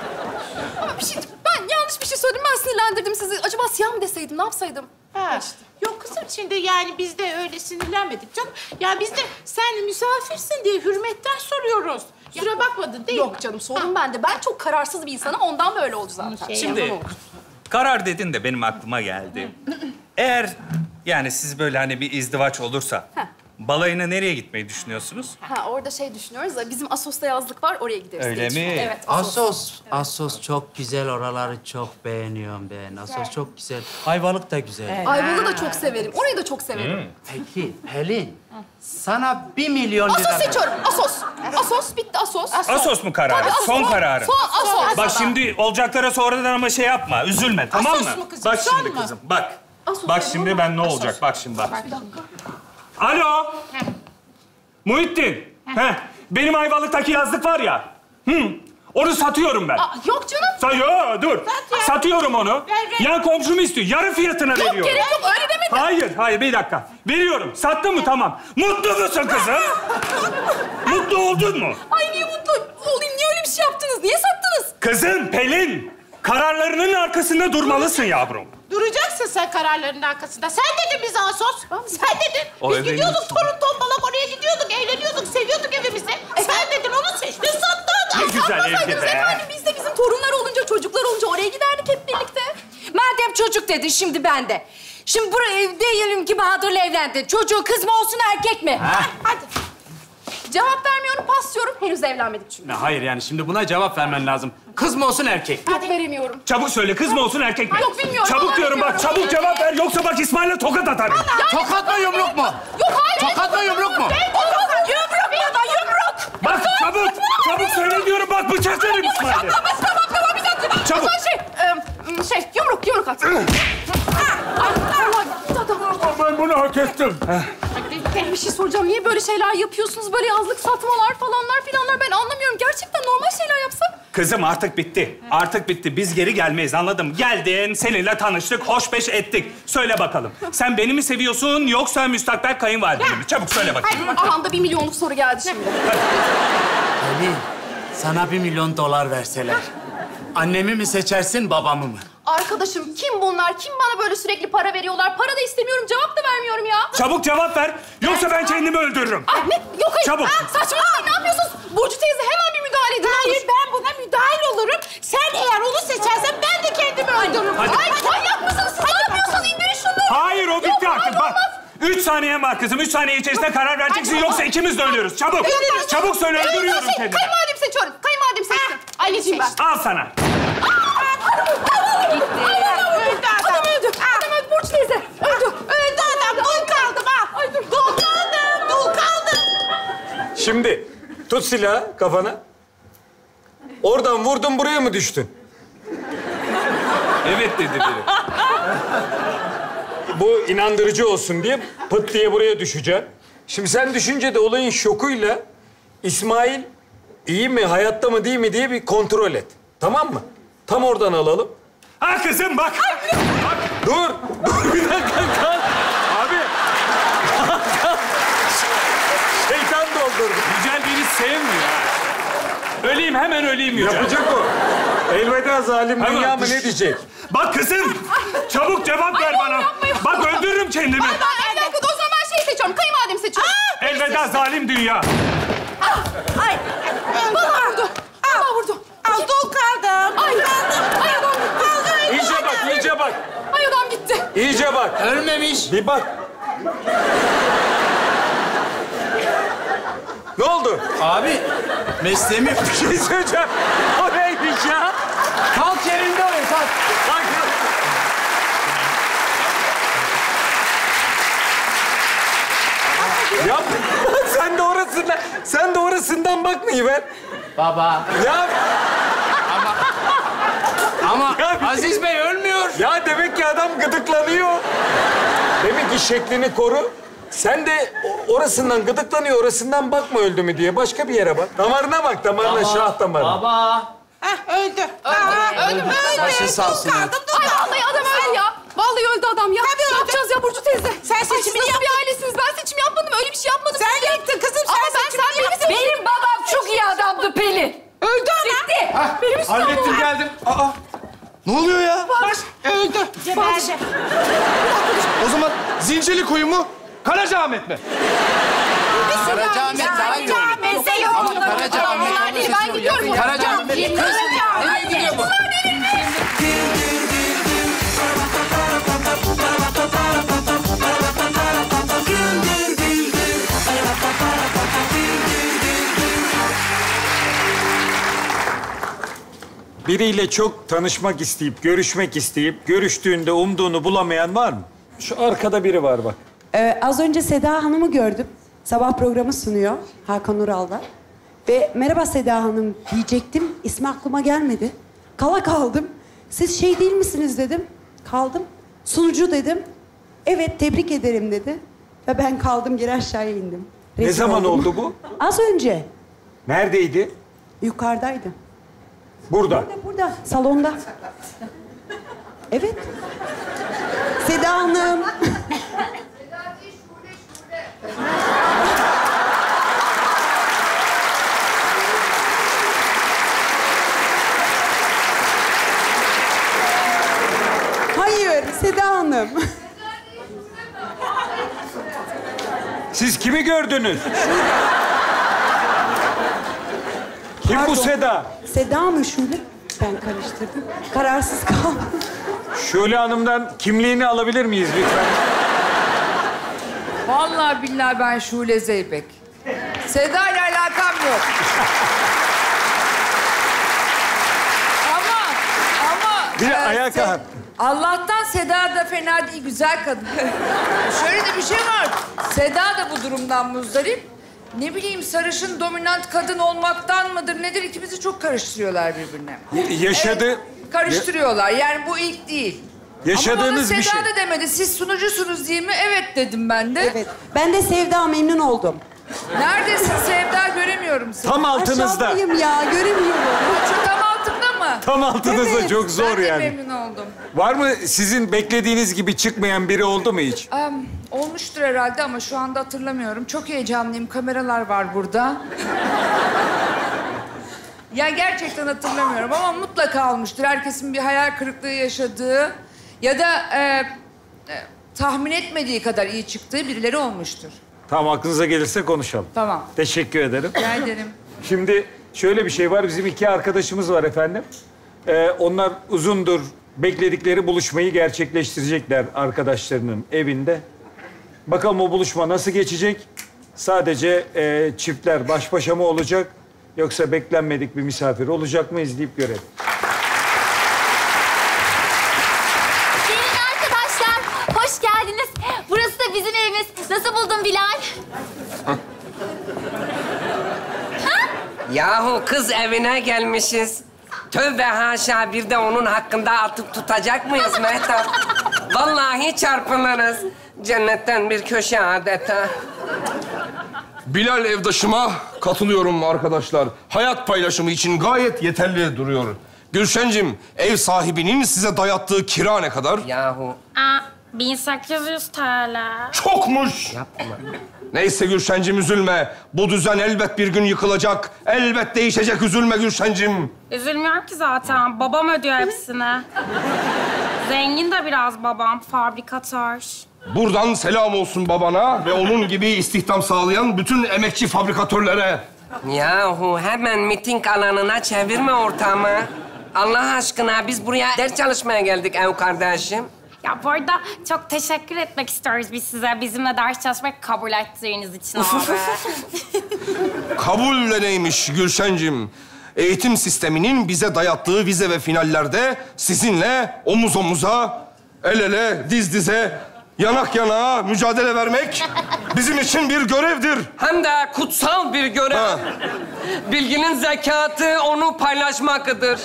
Ama bir şey, ben yanlış bir şey söyledim. Ben sinirlendirdim sizi. Acaba siyah mı deseydim, ne yapsaydım? Ha. Yok kızım, şimdi yani biz de öyle sinirlenmedik canım. Ya biz de sen misafirsin diye hürmetten soruyoruz. Kusura bakmadın değil mi? Yok canım, sordum ben de. Ben çok kararsız bir insanım. Ondan böyle oldu zaten. Şimdi karar dedin de benim aklıma geldi. Eğer yani siz böyle hani bir izdivaç olursa Heh. balayına nereye gitmeyi düşünüyorsunuz? Ha, orada şey düşünüyoruz da bizim Asos'ta yazlık var, oraya gideriz. Öyle diye mi? düşünüyorum. Evet, Asos. Asos. Asos çok güzel. Oraları çok beğeniyorum ben. Asos çok güzel. Ayvalık da güzel. Ayvalık'ı da çok severim. Orayı da çok severim. Peki Pelin, sana bir milyon lira... Asos seçiyorum. Asos. Asos bitti Asos. Asos mu kararı? Tabii, Asos. Son kararı. Son Asos. Bak şimdi olacaklara sonradan ama şey yapma, üzülme tamam Asos mı? mu kızım, Bak son şimdi mu? kızım, bak. Asos Bak olur şimdi mu? ben ne Asos. olacak, bak şimdi bak. Bir dakika. Alo. Muhittin. Heh. Benim Ayvalık'taki yazlık var ya. Hı. Onu satıyorum ben. Aa, yok canım. Sa yo, dur. ya. Satıyorum onu. Ver, ver. Yan komşum istiyor. Yarı fiyatına Yok veriyorum. gerek yok, öyle demedim. Hayır, hayır bir dakika. Veriyorum. Sattın mı? Tamam. Mutlu musun kızım? Mutlu oldun mu? Ay niye mutlu olayım? Niye öyle bir şey yaptınız? Niye sattınız? Kızım Pelin, kararlarının arkasında durmalısın yavrum. Duracaksın sen kararlarının arkasında. Sen dedin bize Asos. Sen dedin. O Biz evin gidiyorduk içinde. torun tombalak, oraya gidiyorduk, eğleniyorduk, seviyorduk evimizi. Sen dedin, onu seçtin, sattın. Ne güzel Satmasaydınız evdi be. efendim, biz de bizim torunlar olunca, çocuklar olunca oraya giderdik hep birlikte. Madem çocuk dedin şimdi ben de. Şimdi buraya diyelim ki Bahadır'la evlendin. Çocuğu kız mı olsun erkek mi? Hadi. Cevap vermiyorum, pas diyorum. Henüz evlenmedik çünkü. Ne, hayır yani şimdi buna cevap vermen lazım. Kız mı olsun erkek? Hadi veremiyorum. Çabuk söyle, kız mı olsun erkek mi? Yok, bilmiyorum. Çabuk Vallahi diyorum bak, bilmiyorum. çabuk cevap ver. Yoksa bak İsmail'e tokat atarım. Tokat mı yumruk mu? Yok hayır. Tokat mı yumruk mu? Yumruk ya da yumruk. Bak çabuk, çabuk söyle diyorum bak. Bak bıçaklarım İsmail'i. Tamam, tamam, tamam. Bir dakika. Çabuk. O zaman şey, e, şey, yumruk, yumruk at. Ay, Allah, tamam. Ben bunu hak ettim. Ben bir şey soracağım. Niye böyle şeyler yapıyorsunuz? Böyle yazlık satmalar falanlar filanlar. Ben anlamıyorum. Gerçekten normal şeyler yapsak. Kızım artık bitti. Artık bitti. Biz geri gelmeyiz, anladın mı? Geldin, seninle tanıştık, hoşbeş ettik. Söyle bakalım. Sen beni mi seviyorsun yoksa müstakbel kayınvalideni mi? Çabuk söyle bakayım. Aha da bir milyonluk soru geldi şimdi. Ali, sana bir milyon dolar verseler. Annemi mi seçersin, babamı mı? Arkadaşım kim bunlar? Kim bana böyle sürekli para veriyorlar? Para da istemiyorum, cevap da vermiyorum ya. Çabuk cevap ver. Yoksa ben kendimi öldürürüm. Ay ne? Yok hayır. Çabuk. Ha, saçmalamayın. Ne yapıyorsunuz? Burcu teyze hemen bir müdahale edin. Hayır, ben buna müdahil olurum. Sen eğer onu seçersen ben de kendimi öldürürüm. Hadi. Ay manyak mısınız? Siz ne yapıyorsunuz? İndirin şunları. Hayır, o bitti Yok, artık. hayır, Bak. olmaz. Üç saniyen var kızım. Üç saniye içerisinde karar vereceksin. Ay, Yoksa ikimiz de ölüyoruz. Çabuk. Evet, Çabuk söyle, evet, öldürüyorum şey, kendimi. Kayınvalidem seçiyorum. Kayınvalidem seçtim. Anneciğim ben. Al sana. Öldü adam. Adam öldü. Adam öldü. Burcu teyze. Öldü. Öldü adam. Dul kaldım ha. Ay dur. Dul kaldım. Dul kaldım. Şimdi tut silahı kafana. Oradan vurdun, buraya mı düştün? Evet dedi biri. Bu inandırıcı olsun diye pıt diye buraya düşeceksin. Şimdi sen düşünce de olayın şokuyla İsmail iyi mi, hayatta mı değil mi diye bir kontrol et. Tamam mı? Tam oradan alalım. Ha kızım bak. Bak dur. Dur bir dakika kal. Abi. Şeytan doldurdu. Yücel beni sevmiyor. Öleyim, hemen öleyim Yücel. Yapacak o. Elveda zalim Hemen. dünya mı ne diyecek? Bak kızım. Çabuk cevap ver bana. Bak öldürürüm kendimi. Ay ben bir dakika. O zaman ben şeyi seçiyorum. Kayınvalidemi seçiyorum. Elveda zalim dünya. Ay. Bana vurdu. Bana vurdu. Al, dul kaldım. Ay. Ay adam gitti. İyice bak, iyice bak. Ay adam gitti. İyice bak. Ölmemiş. Bir bak. Ne oldu? Abi, mesleğimi... Bir şey söyleyeceğim. O neymiş ya? Kalk yerinde oraya, kalk. Bak. Yap. Sen de orasından, sen de orasından bakmayı ver. Baba. Ya. Ama... Ama Ya bir- Aziz Bey ölmüyor. Ya demek ki adam gıdıklanıyor. Demek ki şeklini koru. Sen de o- orasından gıdıklanıyor, orasından bakma öldü mü diye. Başka bir yere bak. Damarına bak, damarına, şah damarına. Baba. Heh, öldü. Öldü mü? Başın sağ Dul olsun. kaldım, dul Ay kaldım. vallahi adam öldü ya. Vallahi öldü adam ya. Tabii ne öldü. yapacağız ya Burcu teyze? Sen Ay, siz seçimini nasıl yaptın. bir ailesiniz? Ben seçim yapmadım. Öyle bir şey yapmadım. Sen siz ya. yaptın kızım, sen Ama ben seçimini sen benim yaptın. Benim babam çok iyi adamdı Pelin. Öldü ama. Bitti. Benim üstüme Hallettim, geldim. Aa. Ne oluyor ya? Baş, öldü. Geberdi. O zaman Zincirli Kuyu mu? Karacaahmet mi? Karacaahmet daha iyi olur. Karacaahmet'e yok. Ama Karacaahmet Bunlar değil, ben gidiyorum. Karacaahmet. Kız, nereye gidiyor bu? Biriyle çok tanışmak isteyip, görüşmek isteyip, görüştüğünde umduğunu bulamayan var mı? Şu arkada biri var bak. Ee, az önce Seda Hanım'ı gördüm. Sabah programı sunuyor Hakan Ural'da. Ve merhaba Seda Hanım diyecektim. İsmi aklıma gelmedi. Kala kaldım. Siz şey değil misiniz dedim. Kaldım. Sunucu dedim. Evet tebrik ederim dedi. Ve ben kaldım geri aşağıya indim. Ne Rezil zaman oldum. oldu bu? Az önce. Neredeydi? Yukarıdaydı. Burada. Burada, burada. Salonda. Evet. Seda Hanım. Hayır, Seda Hanım. Siz kimi gördünüz? Kim bu Pardon. Seda? Seda mı Şule? Ben karıştırdım. Kararsız kaldım. Şule Hanım'dan kimliğini alabilir miyiz lütfen? Vallahi billahi ben Şule Zeybek. Seda ile alakam yok. ama ama Bir e, ayağa Se- kalk. Allah'tan Seda da fena değil, güzel kadın. Şöyle de bir şey var. Seda da bu durumdan muzdarip. ne bileyim sarışın dominant kadın olmaktan mıdır nedir? İkimizi çok karıştırıyorlar birbirine. Y- yaşadı... Evet, karıştırıyorlar. Yani bu ilk değil. Yaşadığınız Ama bir Seda şey. da demedi. Siz sunucusunuz değil mi? Evet dedim ben de. Evet. Ben de Sevda memnun oldum. Neredesin Sevda? Göremiyorum seni. Tam altınızda. Aşağıdayım ya, göremiyorum. Şu tam altında mı? Tam altınızda Evet. çok zor ben yani. Ben de memnun oldum. Var mı sizin beklediğiniz gibi çıkmayan biri oldu mu hiç? Um, olmuştur herhalde ama şu anda hatırlamıyorum. Çok heyecanlıyım. Kameralar var burada. Ya gerçekten hatırlamıyorum ama mutlaka olmuştur. Herkesin bir hayal kırıklığı yaşadığı ya da e, e, tahmin etmediği kadar iyi çıktığı birileri olmuştur. Tamam, aklınıza gelirse konuşalım. Tamam. Teşekkür ederim. Rica ederim. Şimdi şöyle bir şey var. Bizim iki arkadaşımız var efendim. Ee, onlar uzundur bekledikleri buluşmayı gerçekleştirecekler arkadaşlarının evinde. Bakalım o buluşma nasıl geçecek? Sadece e, çiftler baş başa mı olacak? Yoksa beklenmedik bir misafir olacak mı? İzleyip görelim. Gelin arkadaşlar, hoş geldiniz. Burası da bizim evimiz. Nasıl buldun Bilal? Yahu kız evine gelmişiz. Tövbe haşa bir de onun hakkında atıp tutacak mıyız Mehtap? Vallahi çarpılırız. Cennetten bir köşe adeta. Bilal evdaşıma katılıyorum arkadaşlar. Hayat paylaşımı için gayet yeterli duruyor. Gülşencim, ev sahibinin size dayattığı kira ne kadar? Yahu. Aa, bin sekiz yüz TL. Çokmuş. Yapma. Neyse Gülşencim üzülme. Bu düzen elbet bir gün yıkılacak. Elbet değişecek, üzülme Gülşencim. Üzülmüyorum ki zaten. Babam ödüyor hepsini. Zengin de biraz babam, fabrikatör. Buradan selam olsun babana ve onun gibi istihdam sağlayan bütün emekçi fabrikatörlere. Yahu hemen miting alanına çevirme ortamı. Allah aşkına biz buraya ders çalışmaya geldik ev kardeşim. Ya bu arada çok teşekkür etmek istiyoruz biz size. Bizimle ders çalışmayı kabul ettiğiniz için abi. Kabul de neymiş Gülşencim? Eğitim sisteminin bize dayattığı vize ve finallerde sizinle omuz omuza, el ele, diz dize, yanak yanağa mücadele vermek bizim için bir görevdir. Hem de kutsal bir görev. Ha. Bilginin zekatı onu paylaşmaktır.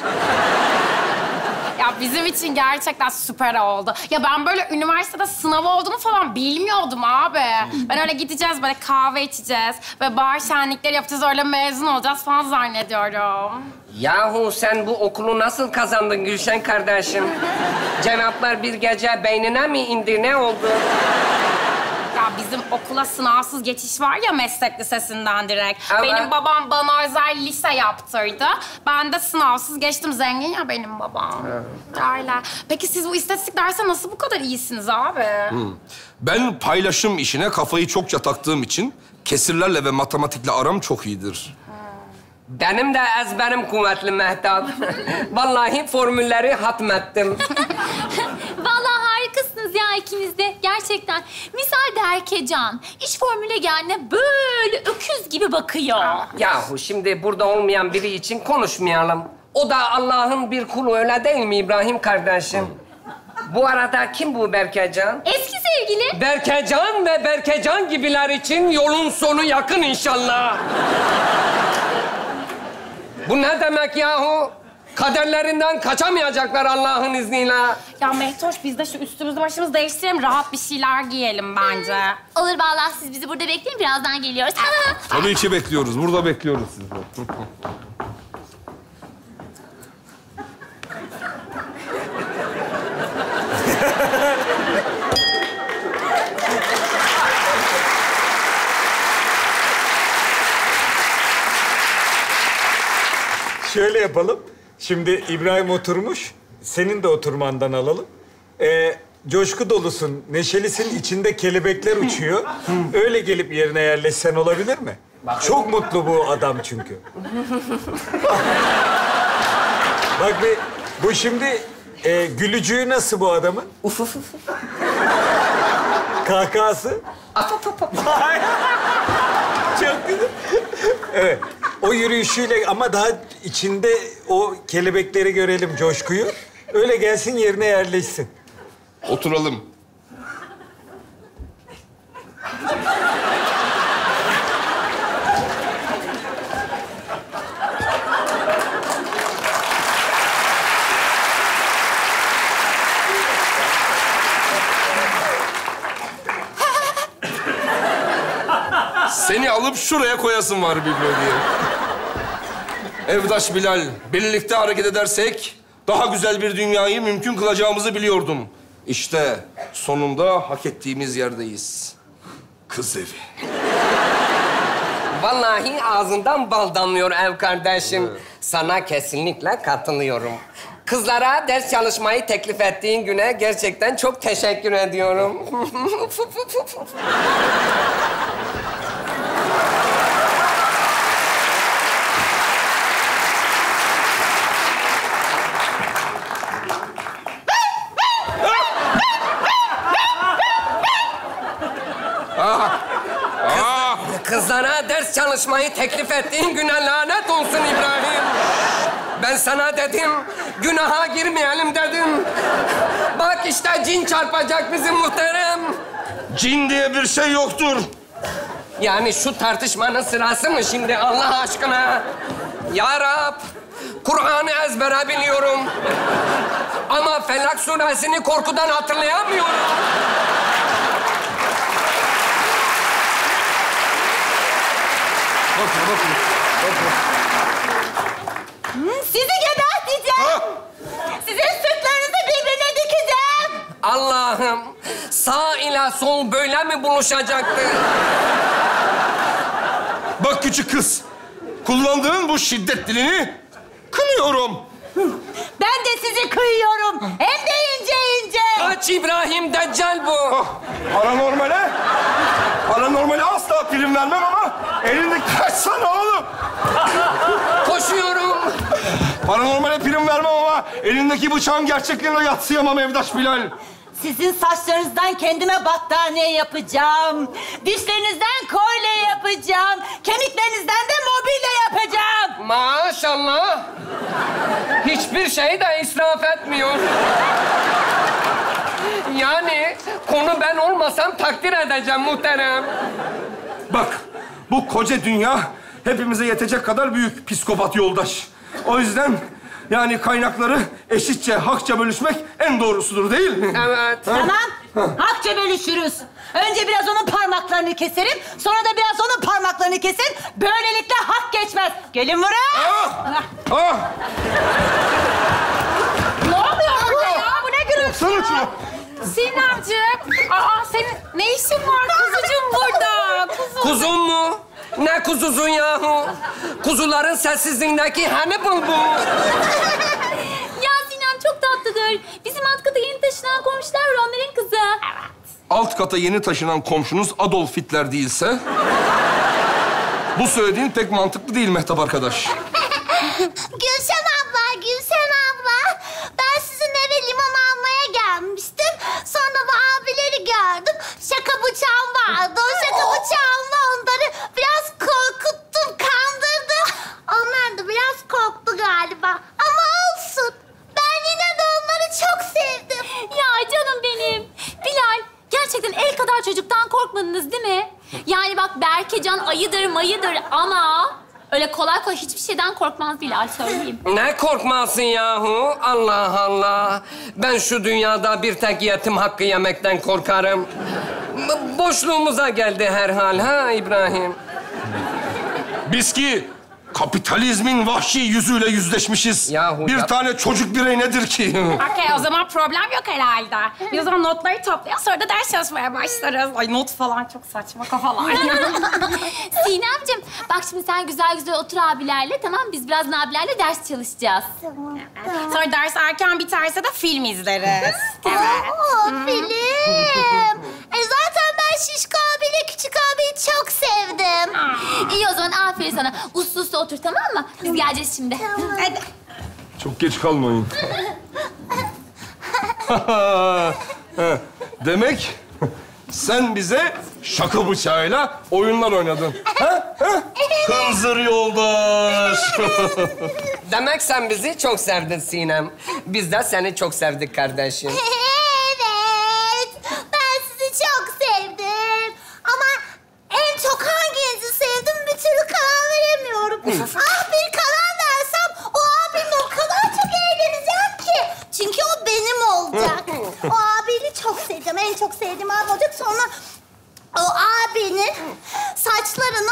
Ya bizim için gerçekten süper oldu. Ya ben böyle üniversitede sınav olduğunu falan bilmiyordum abi. Ben öyle gideceğiz, böyle kahve içeceğiz ve bahar şenlikleri yapacağız, öyle mezun olacağız falan zannediyorum. Yahu sen bu okulu nasıl kazandın Gülşen kardeşim? Cevaplar bir gece beynine mi indi, ne oldu? Ya bizim okula sınavsız geçiş var ya meslek lisesinden direkt. Ama... Benim babam bana özel lise yaptırdı. Ben de sınavsız geçtim. Zengin ya benim babam. Öyle. Peki siz bu istatistik derse nasıl bu kadar iyisiniz abi? Hmm. Ben paylaşım işine kafayı çokça taktığım için kesirlerle ve matematikle aram çok iyidir. Benim de ezberim kuvvetli Mehtap. Vallahi formülleri hatmettim. Vallahi harikasınız ya ikiniz de. Gerçekten. Misal Berkecan, iş formüle geldiğinde böyle öküz gibi bakıyor. Yahu şimdi burada olmayan biri için konuşmayalım. O da Allah'ın bir kulu, öyle değil mi İbrahim kardeşim? Bu arada kim bu Berkecan? Eski sevgili. Berkecan ve Berkecan gibiler için yolun sonu yakın inşallah. Bu ne demek yahu? Kaderlerinden kaçamayacaklar Allah'ın izniyle. Ya Mehtoş, biz de şu üstümüzü başımızı değiştirelim, rahat bir şeyler giyelim bence. Olur vallahi, siz bizi burada bekleyin, birazdan geliyoruz. Tabii ki bekliyoruz. Burada bekliyoruz sizi. Şöyle yapalım. Şimdi İbrahim oturmuş. Senin de oturmandan alalım. Ee, coşku dolusun, neşelisin, içinde kelebekler uçuyor. Öyle gelip yerine yerleşsen olabilir mi? Çok mutlu bu adam çünkü. Bak bir, bu şimdi e, gülücüğü nasıl bu adamın? Uf uf uf. Kahkahası? Çok güzel. Evet. O yürüyüşüyle ama daha içinde o kelebekleri görelim, coşkuyu. Öyle gelsin, yerine yerleşsin. Oturalım. Seni alıp şuraya koyasın var Bülbül diye. Evdaş Bilal, birlikte hareket edersek daha güzel bir dünyayı mümkün kılacağımızı biliyordum. İşte sonunda hak ettiğimiz yerdeyiz. Kız evi. Vallahi ağzından bal damlıyor ev kardeşim. Evet. Sana kesinlikle katılıyorum. Kızlara ders çalışmayı teklif ettiğin güne gerçekten çok teşekkür ediyorum. Kızlara ders çalışmayı teklif ettiğin güne lanet olsun İbrahim. Ben sana dedim, günaha girmeyelim dedim. Bak işte cin çarpacak bizi muhterem. Cin diye bir şey yoktur. Yani şu tartışmanın sırası mı şimdi Allah aşkına? Ya Rab, Kur'an'ı ezbere biliyorum. Ama Felak suresini korkudan hatırlayamıyorum. Bakın, bakın, bakın. Sizi geberteceğim. Sizin sırtlarınızı birbirine dikeceğim. Allah'ım, sağ ile sol böyle mi buluşacaktı? Bak küçük kız, kullandığın bu şiddet dilini kınıyorum. Ben de sizi kıyıyorum. Hem de ince ince. Kaç İbrahim, Deccal bu. Ah, paranormale, paranormale asla prim vermem ama elindeki kaçsana oğlum. Koşuyorum. Paranormale prim vermem ama elindeki bıçağın gerçekliğine yadsıyamam Evdaş Bilal. Sizin saçlarınızdan kendime battaniye yapacağım. Dişlerinizden kolye yapacağım. Kemiklerinizden de mobilya yapacağım. Maşallah. Hiçbir şeyi de israf etmiyor. Yani konu ben olmasam takdir edeceğim muhterem. Bak, bu koca dünya hepimize yetecek kadar büyük psikopat yoldaş. O yüzden yani kaynakları eşitçe, hakça bölüşmek en doğrusudur değil mi? Evet. Tamam, hakça bölüşürüz. Önce biraz onun parmaklarını keserim, sonra da biraz onun parmaklarını keserim. Böylelikle hak geçmez. Gelin buraya. Ah! Ah! Ne oluyor burada ya? Bu ne gürültü Baksana ya? şuna. Sinemciğim, aa senin ne işin var kuzucuğum burada? Kuzum. Kuzum mu? Ne kuzusun yahu? Kuzuların sessizliğindeki hani bulbul? Ya Sinem çok tatlıdır. Bizim alt kata yeni taşınan komşular var, onların kızı. Evet. Alt kata yeni taşınan komşunuz Adolf Hitler değilse... bu söylediğin pek mantıklı değil Mehtap arkadaş. Gülşen abla, Gülşen abla. Ben sizin eve limon almaya gelmiştim. Sonra bu abileri gördüm. Şaka bıçağım vardı. O şaka bıçağımla onları biraz korkuttum, kandırdım. Onlar da biraz korktu galiba. Ama olsun. Ben yine de onları çok sevdim. Ya canım benim. Bilal, gerçekten el kadar çocuktan korkmadınız değil mi? Yani bak Berkecan ayıdır mayıdır ama... öyle kolay kolay hiçbir şeyden korkmaz Bilal, söyleyeyim. Ne korkmazsın yahu? Allah Allah. Ben şu dünyada bir tek yetim hakkı yemekten korkarım. B- boşluğumuza geldi herhal ha İbrahim? Biz ki kapitalizmin vahşi yüzüyle yüzleşmişiz. Yahu bir ya... tane çocuk birey nedir ki? Okey, o zaman problem yok herhalde. Biz o zaman notları toplayalım, sonra da ders çalışmaya başlarız. Ay not falan çok saçma kafalar. Sinemciğim, bak şimdi sen güzel güzel otur abilerle, tamam? Biz biraz abilerle ders çalışacağız. Tamam. Sonra ders erken biterse de film izleriz. Evet. Oo, film. E zaten ben Şişko abiyle Küçük abiyi çok sevdim. İyi o zaman aferin sana. Uslu uslu otur, tamam mı? Biz geleceğiz şimdi. Hadi. Çok geç kalmayın. Demek sen bize şaka bıçağıyla oyunlar oynadın. Ha? Ha? Hınzır yoldaş. Demek sen bizi çok sevdin Sinem. Biz de seni çok sevdik kardeşim. Evet. Ben sizi çok sevdim. Ama en çok hanginizi sevdim bir türlü karar veremiyorum. Ah bir karar versem o abimle o kadar çok eğleneceğim ki. Çünkü o benim olacak. O abiyi çok seveceğim. En çok sevdiğim abi olacak. Sonra o abinin saçlarını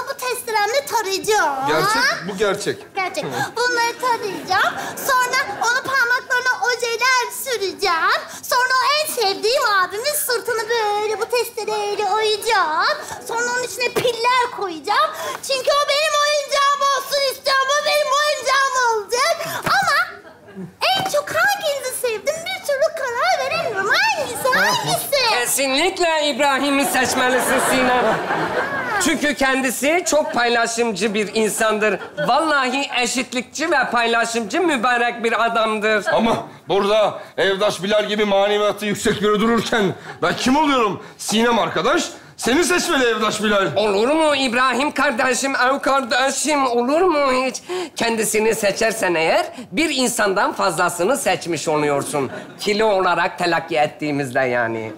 tarayacağım. Gerçek, bu gerçek. Gerçek. Bunları tarayacağım. Sonra onu parmaklarına ojeler süreceğim. Sonra o en sevdiğim abimin sırtını böyle bu testereyle oyacağım. Sonra onun içine piller koyacağım. Çünkü o benim oyuncağım olsun istiyorum. O benim oyuncağım olacak. Ama en çok hanginizi sevdim bir türlü karar veremiyorum. Hangisi, hangisi? Kesinlikle İbrahim'i seçmelisin Sinem. Çünkü kendisi çok paylaşımcı bir insandır. Vallahi eşitlikçi ve paylaşımcı mübarek bir adamdır. Ama burada Evdaş Bilal gibi maneviyatı yüksek biri dururken ben kim oluyorum? Sinem arkadaş, seni seçmeli Evdaş Bilal. Olur mu İbrahim kardeşim, ev kardeşim olur mu hiç? Kendisini seçersen eğer bir insandan fazlasını seçmiş oluyorsun. Kilo olarak telakki ettiğimizde yani.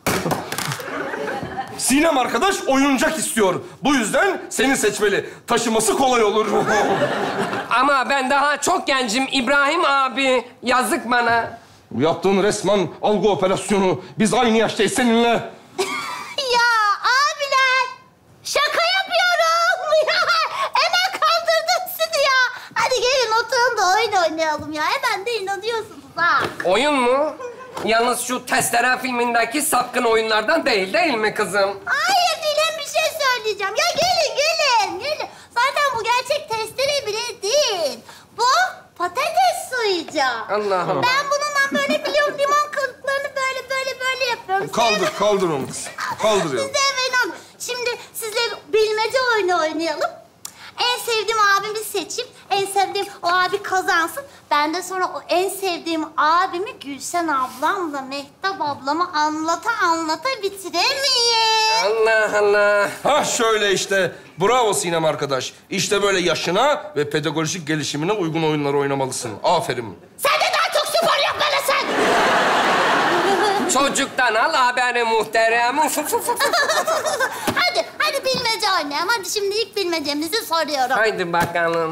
Sinem arkadaş oyuncak istiyor. Bu yüzden seni seçmeli. Taşıması kolay olur. Ama ben daha çok gencim İbrahim abi. Yazık bana. Bu yaptığın resmen algı operasyonu. Biz aynı yaştayız seninle. Ya abiler, şaka yapıyorum. Hemen kandırdın sizi ya. Hadi gelin oturun da oyun oynayalım ya. Hemen de inanıyorsunuz ha. Oyun mu? Yalnız şu Testere filmindeki sapkın oyunlardan değil, değil mi kızım? Hayır Dilan, bir şey söyleyeceğim. Ya gelin, gelin, gelin. Zaten bu gerçek testere bile değil. Bu patates soyacağı. Allah'ım. Ben bununla böyle biliyorum limon kabuklarını böyle böyle böyle yapıyorum. Kaldır, kaldır onu kız. Kaldır ya. Siz de hemen alın. Şimdi sizle bilmece oyunu oynayalım. En sevdiğim abimi seçeyim. En sevdiğim o abi kazansın. Ben de sonra o en sevdiğim abimi Gülsen ablamla Mehtap ablama anlata anlata bitiremeyeyim. Allah Allah. Ha şöyle işte. Bravo Sinem arkadaş. İşte böyle yaşına ve pedagojik gelişimine uygun oyunlar oynamalısın. Aferin. Sen de daha çok spor yapmalısın. Çocuktan al haberi muhterem. Hadi, hadi bilmece oynayalım. Hadi şimdi ilk bilmecemizi soruyorum. Haydi bakalım.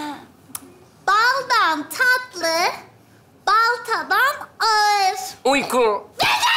Baldan tatlı, baltadan ağır. Uyku.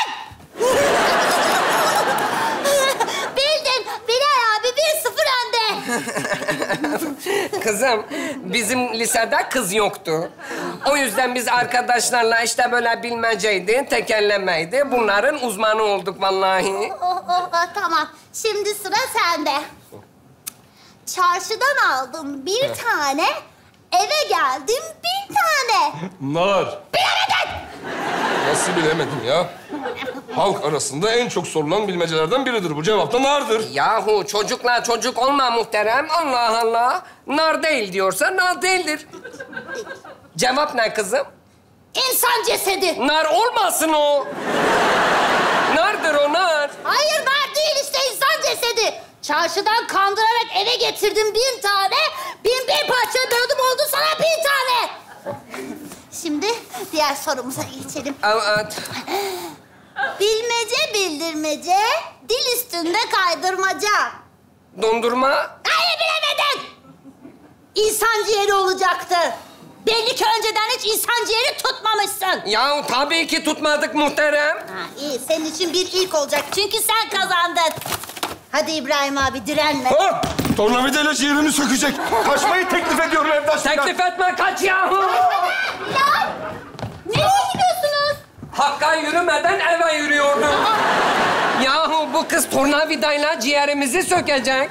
Bildin. Bilal abi bir sıfır önde. Kızım, bizim lisede kız yoktu. O yüzden biz arkadaşlarla işte böyle bilmeceydi, tekerlemeydi. Bunların uzmanı olduk vallahi. Oh, oh, oh, tamam. Şimdi sıra sende. Çarşıdan aldım bir tane, eve geldim bir tane. Nar. Bilemedin! Nasıl bilemedim ya? Halk arasında en çok sorulan bilmecelerden biridir. Bu cevap da nardır. Yahu çocukla çocuk olma muhterem. Allah Allah. Nar değil diyorsa nar değildir. Cevap ne kızım? İnsan cesedi. Nar olmasın o. Nardır o nar. Hayır nar değil işte insan cesedi. Çarşıdan kandırarak eve getirdim bin tane. Bin bir parça böldüm oldu sana bin tane. Şimdi diğer sorumuza geçelim. Evet. Bilmece bildirmece, dil üstünde kaydırmaca. Dondurma. Hayır bilemedin. İnsan ciğeri olacaktı. Belli ki önceden hiç insan ciğeri tutmamışsın. Ya tabii ki tutmadık muhterem. Ha, iyi, senin için bir ilk olacak. Çünkü sen kazandın. Hadi İbrahim abi direnme. Ha! Tornavidayla ciğerini sökecek. Kaçmayı teklif ediyorum Evdaş Bilal. Teklif etme kaç yahu. Ya! Nereye gidiyorsunuz? Hakka yürümeden eve yürüyordum. Yahu bu kız tornavidayla ciğerimizi sökecek.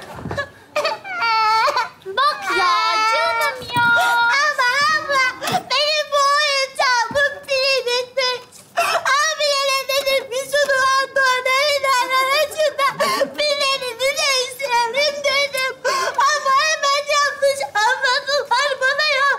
Bak ya canım ya. Ama ama benim bu oyuncağımın pili bitmiş. Abilere dedim ki şunu Antona'yla arasında pillerimi değiştirelim dedim. Ama hemen yanlış anladılar bana ya.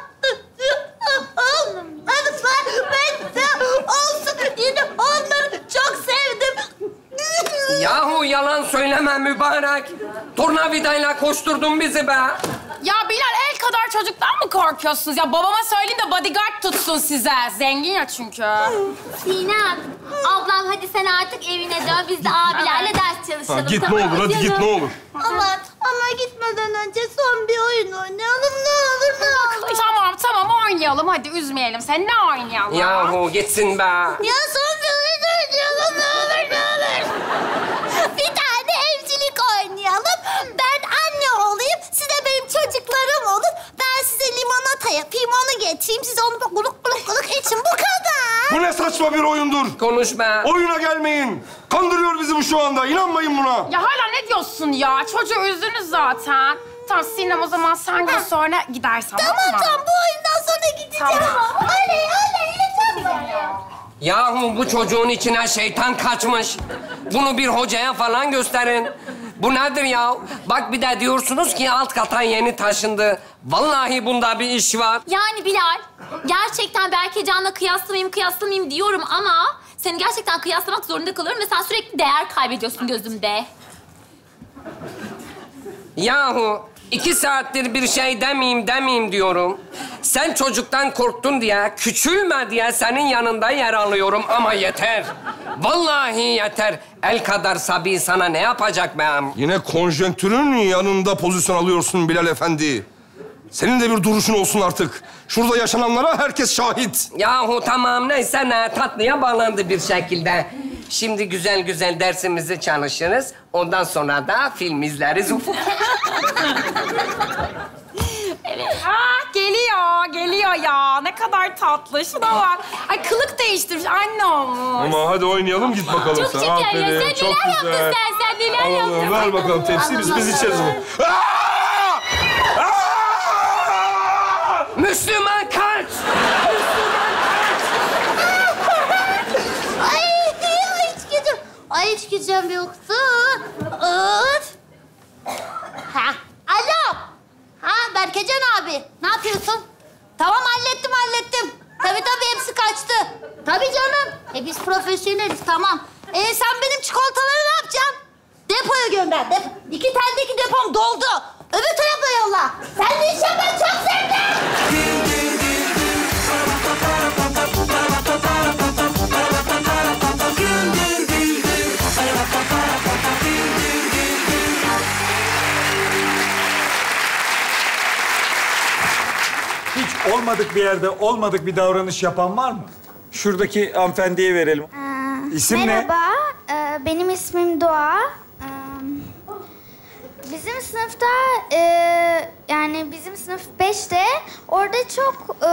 Olmadılar. Ben de olsun. Yine onları çok sevdim. Yahu yalan söyleme mübarek. Tornavidayla koşturdun bizi be. Ya Bilal el kadar çocuktan mı korkuyorsunuz? Ya babama söyleyin de bodyguard tutsun size. Zengin ya çünkü. Sinem, ablam hadi sen artık evine dön. Biz de abilerle ders çalışalım. Ha, git ne olur hadi git ne olur. Ama ama gitmeden önce son bir oyun oynayalım ne olur ne olur. Tamam tamam oynayalım hadi üzmeyelim. Sen ne oynayalım? Yahu gitsin be. Ya son bir oyun oynayalım ne olur ne olur. Bir tane evcilik oynayalım. Ben anne olayım. Siz de benim çocuğum saçma bir oyundur. Konuşma. Oyuna gelmeyin. Kandırıyor bizi bu şu anda. İnanmayın buna. Ya hala ne diyorsun ya? Çocuğu üzdünüz zaten. Tamam Sinem, o zaman sen gün sonra gidersen. Tamam tamam tamam, bu oyundan sonra gideceğim. Tamam. Oley oley, yeter ya. Yahu bu çocuğun içine şeytan kaçmış. Bunu bir hocaya falan gösterin. Bu nedir ya? Bak bir de diyorsunuz ki alt kata yeni taşındı. Vallahi bunda bir iş var. Yani Bilal, gerçekten Berkecan'la kıyaslamayayım, kıyaslamayayım diyorum ama... ...seni gerçekten kıyaslamak zorunda kalıyorum ve sen sürekli değer kaybediyorsun gözümde. Yahu iki saattir bir şey demeyeyim demeyeyim diyorum. Sen çocuktan korktun diye, küçülme diye senin yanında yer alıyorum ama yeter. Vallahi yeter. El kadar Sabi sana ne yapacak be? Yine konjonktürün yanında pozisyon alıyorsun Bilal Efendi. Senin de bir duruşun olsun artık. Şurada yaşananlara herkes şahit. Yahu tamam neyse ne, tatlıya bağlandı bir şekilde. Şimdi güzel güzel dersimizi çalışırız. Ondan sonra da film izleriz. Evet. Ah, geliyor, geliyor ya. Ne kadar tatlı. Şuna bak. Ay kılık değiştirmiş, anne olmuş. Ama hadi oynayalım, git bakalım Çok sen. şeker ya. Aferin, Sen çok neler güzel. yaptın sen? Sen neler Alalım, yaptın? ver bakalım tepsiyi, biz, biz içeriz bunu. Müslüman kaç! Ay, ay içkicim. Ay içkicim yoktu. Öt. Ha, alo. Ha, Berkecan abi. Ne yapıyorsun? Tamam, hallettim, hallettim. Tabii tabii, hepsi kaçtı. Tabii canım. E biz profesyoneliz, tamam. E sen benim çikolataları ne yapacaksın? Depoya gönder. Depo. İki tendeki depom doldu. Öbür tarafa yolla. Sen de işe ben çok sevdim. Hiç olmadık bir yerde olmadık bir davranış yapan var mı? Şuradaki hanımefendiye verelim. İsim ne? Merhaba, ee, benim ismim Doğa. Ee, bizim sınıfta, e, yani bizim sınıf beşte, orada çok e,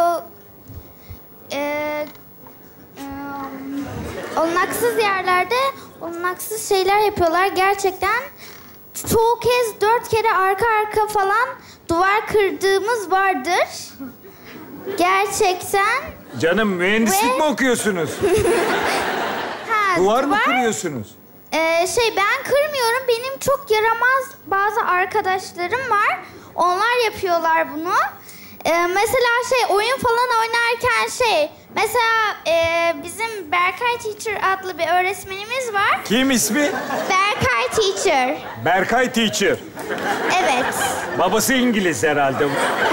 e, e, olunaksız yerlerde olunaksız şeyler yapıyorlar. Gerçekten çoğu kez dört kere arka arka falan duvar kırdığımız vardır. Gerçekten. Canım mühendislik Ve- mi okuyorsunuz? Ha, Duvar mı kırıyorsunuz? Ee, şey ben kırmıyorum. Benim çok yaramaz bazı arkadaşlarım var. Onlar yapıyorlar bunu. Ee, mesela şey oyun falan oynarken şey... Mesela e, bizim Berkay Teacher adlı bir öğretmenimiz var. Kim ismi? Berkay Teacher. Berkay Teacher. Evet. Babası İngiliz herhalde.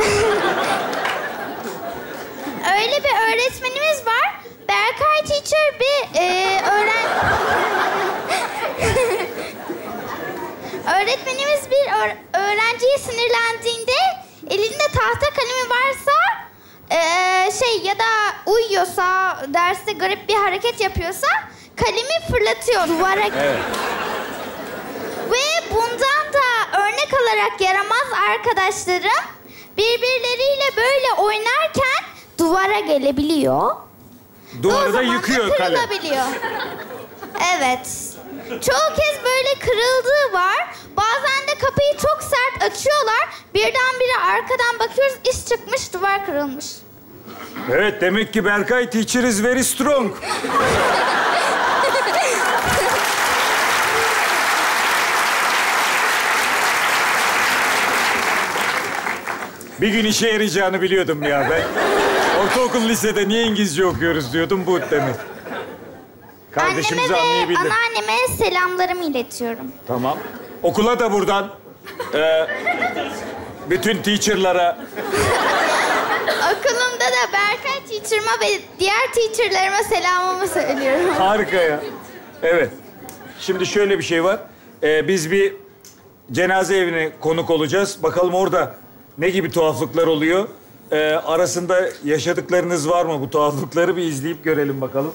Öyle bir öğretmenimiz var. Berkay Teacher bir e, öğren... Öğretmenimiz bir öğ- öğrenciye sinirlendiğinde elinde tahta kalemi varsa e, şey ya da uyuyorsa, derste garip bir hareket yapıyorsa kalemi fırlatıyor duvara. Evet. Ve bundan da örnek alarak yaramaz arkadaşlarım birbirleriyle böyle oynarken duvara gelebiliyor. Duvarı da yıkıyor kalem. Kırılabiliyor. Evet. Çoğu kez böyle kırıldığı var. Bazen de kapıyı çok sert açıyorlar. Birdenbire arkadan bakıyoruz, iş çıkmış, duvar kırılmış. Evet, demek ki Berkay Teacher is very strong. Bir gün işe yarayacağını biliyordum ya ben. Ortaokul, lisede niye İngilizce okuyoruz diyordum, bu demek. Kardeşimizi Anneme ve anlayabildim. anneanneme selamlarımı iletiyorum. Tamam. Okula da buradan e, bütün teacher'lara... Okulumda da Berkay teacher'ıma ve diğer teacher'larıma selamımı söylüyorum. Harika ya. Evet. Şimdi şöyle bir şey var. Ee, biz bir cenaze evine konuk olacağız. Bakalım orada ne gibi tuhaflıklar oluyor. Ee, arasında yaşadıklarınız var mı? Bu tuhaflıkları bir izleyip görelim bakalım.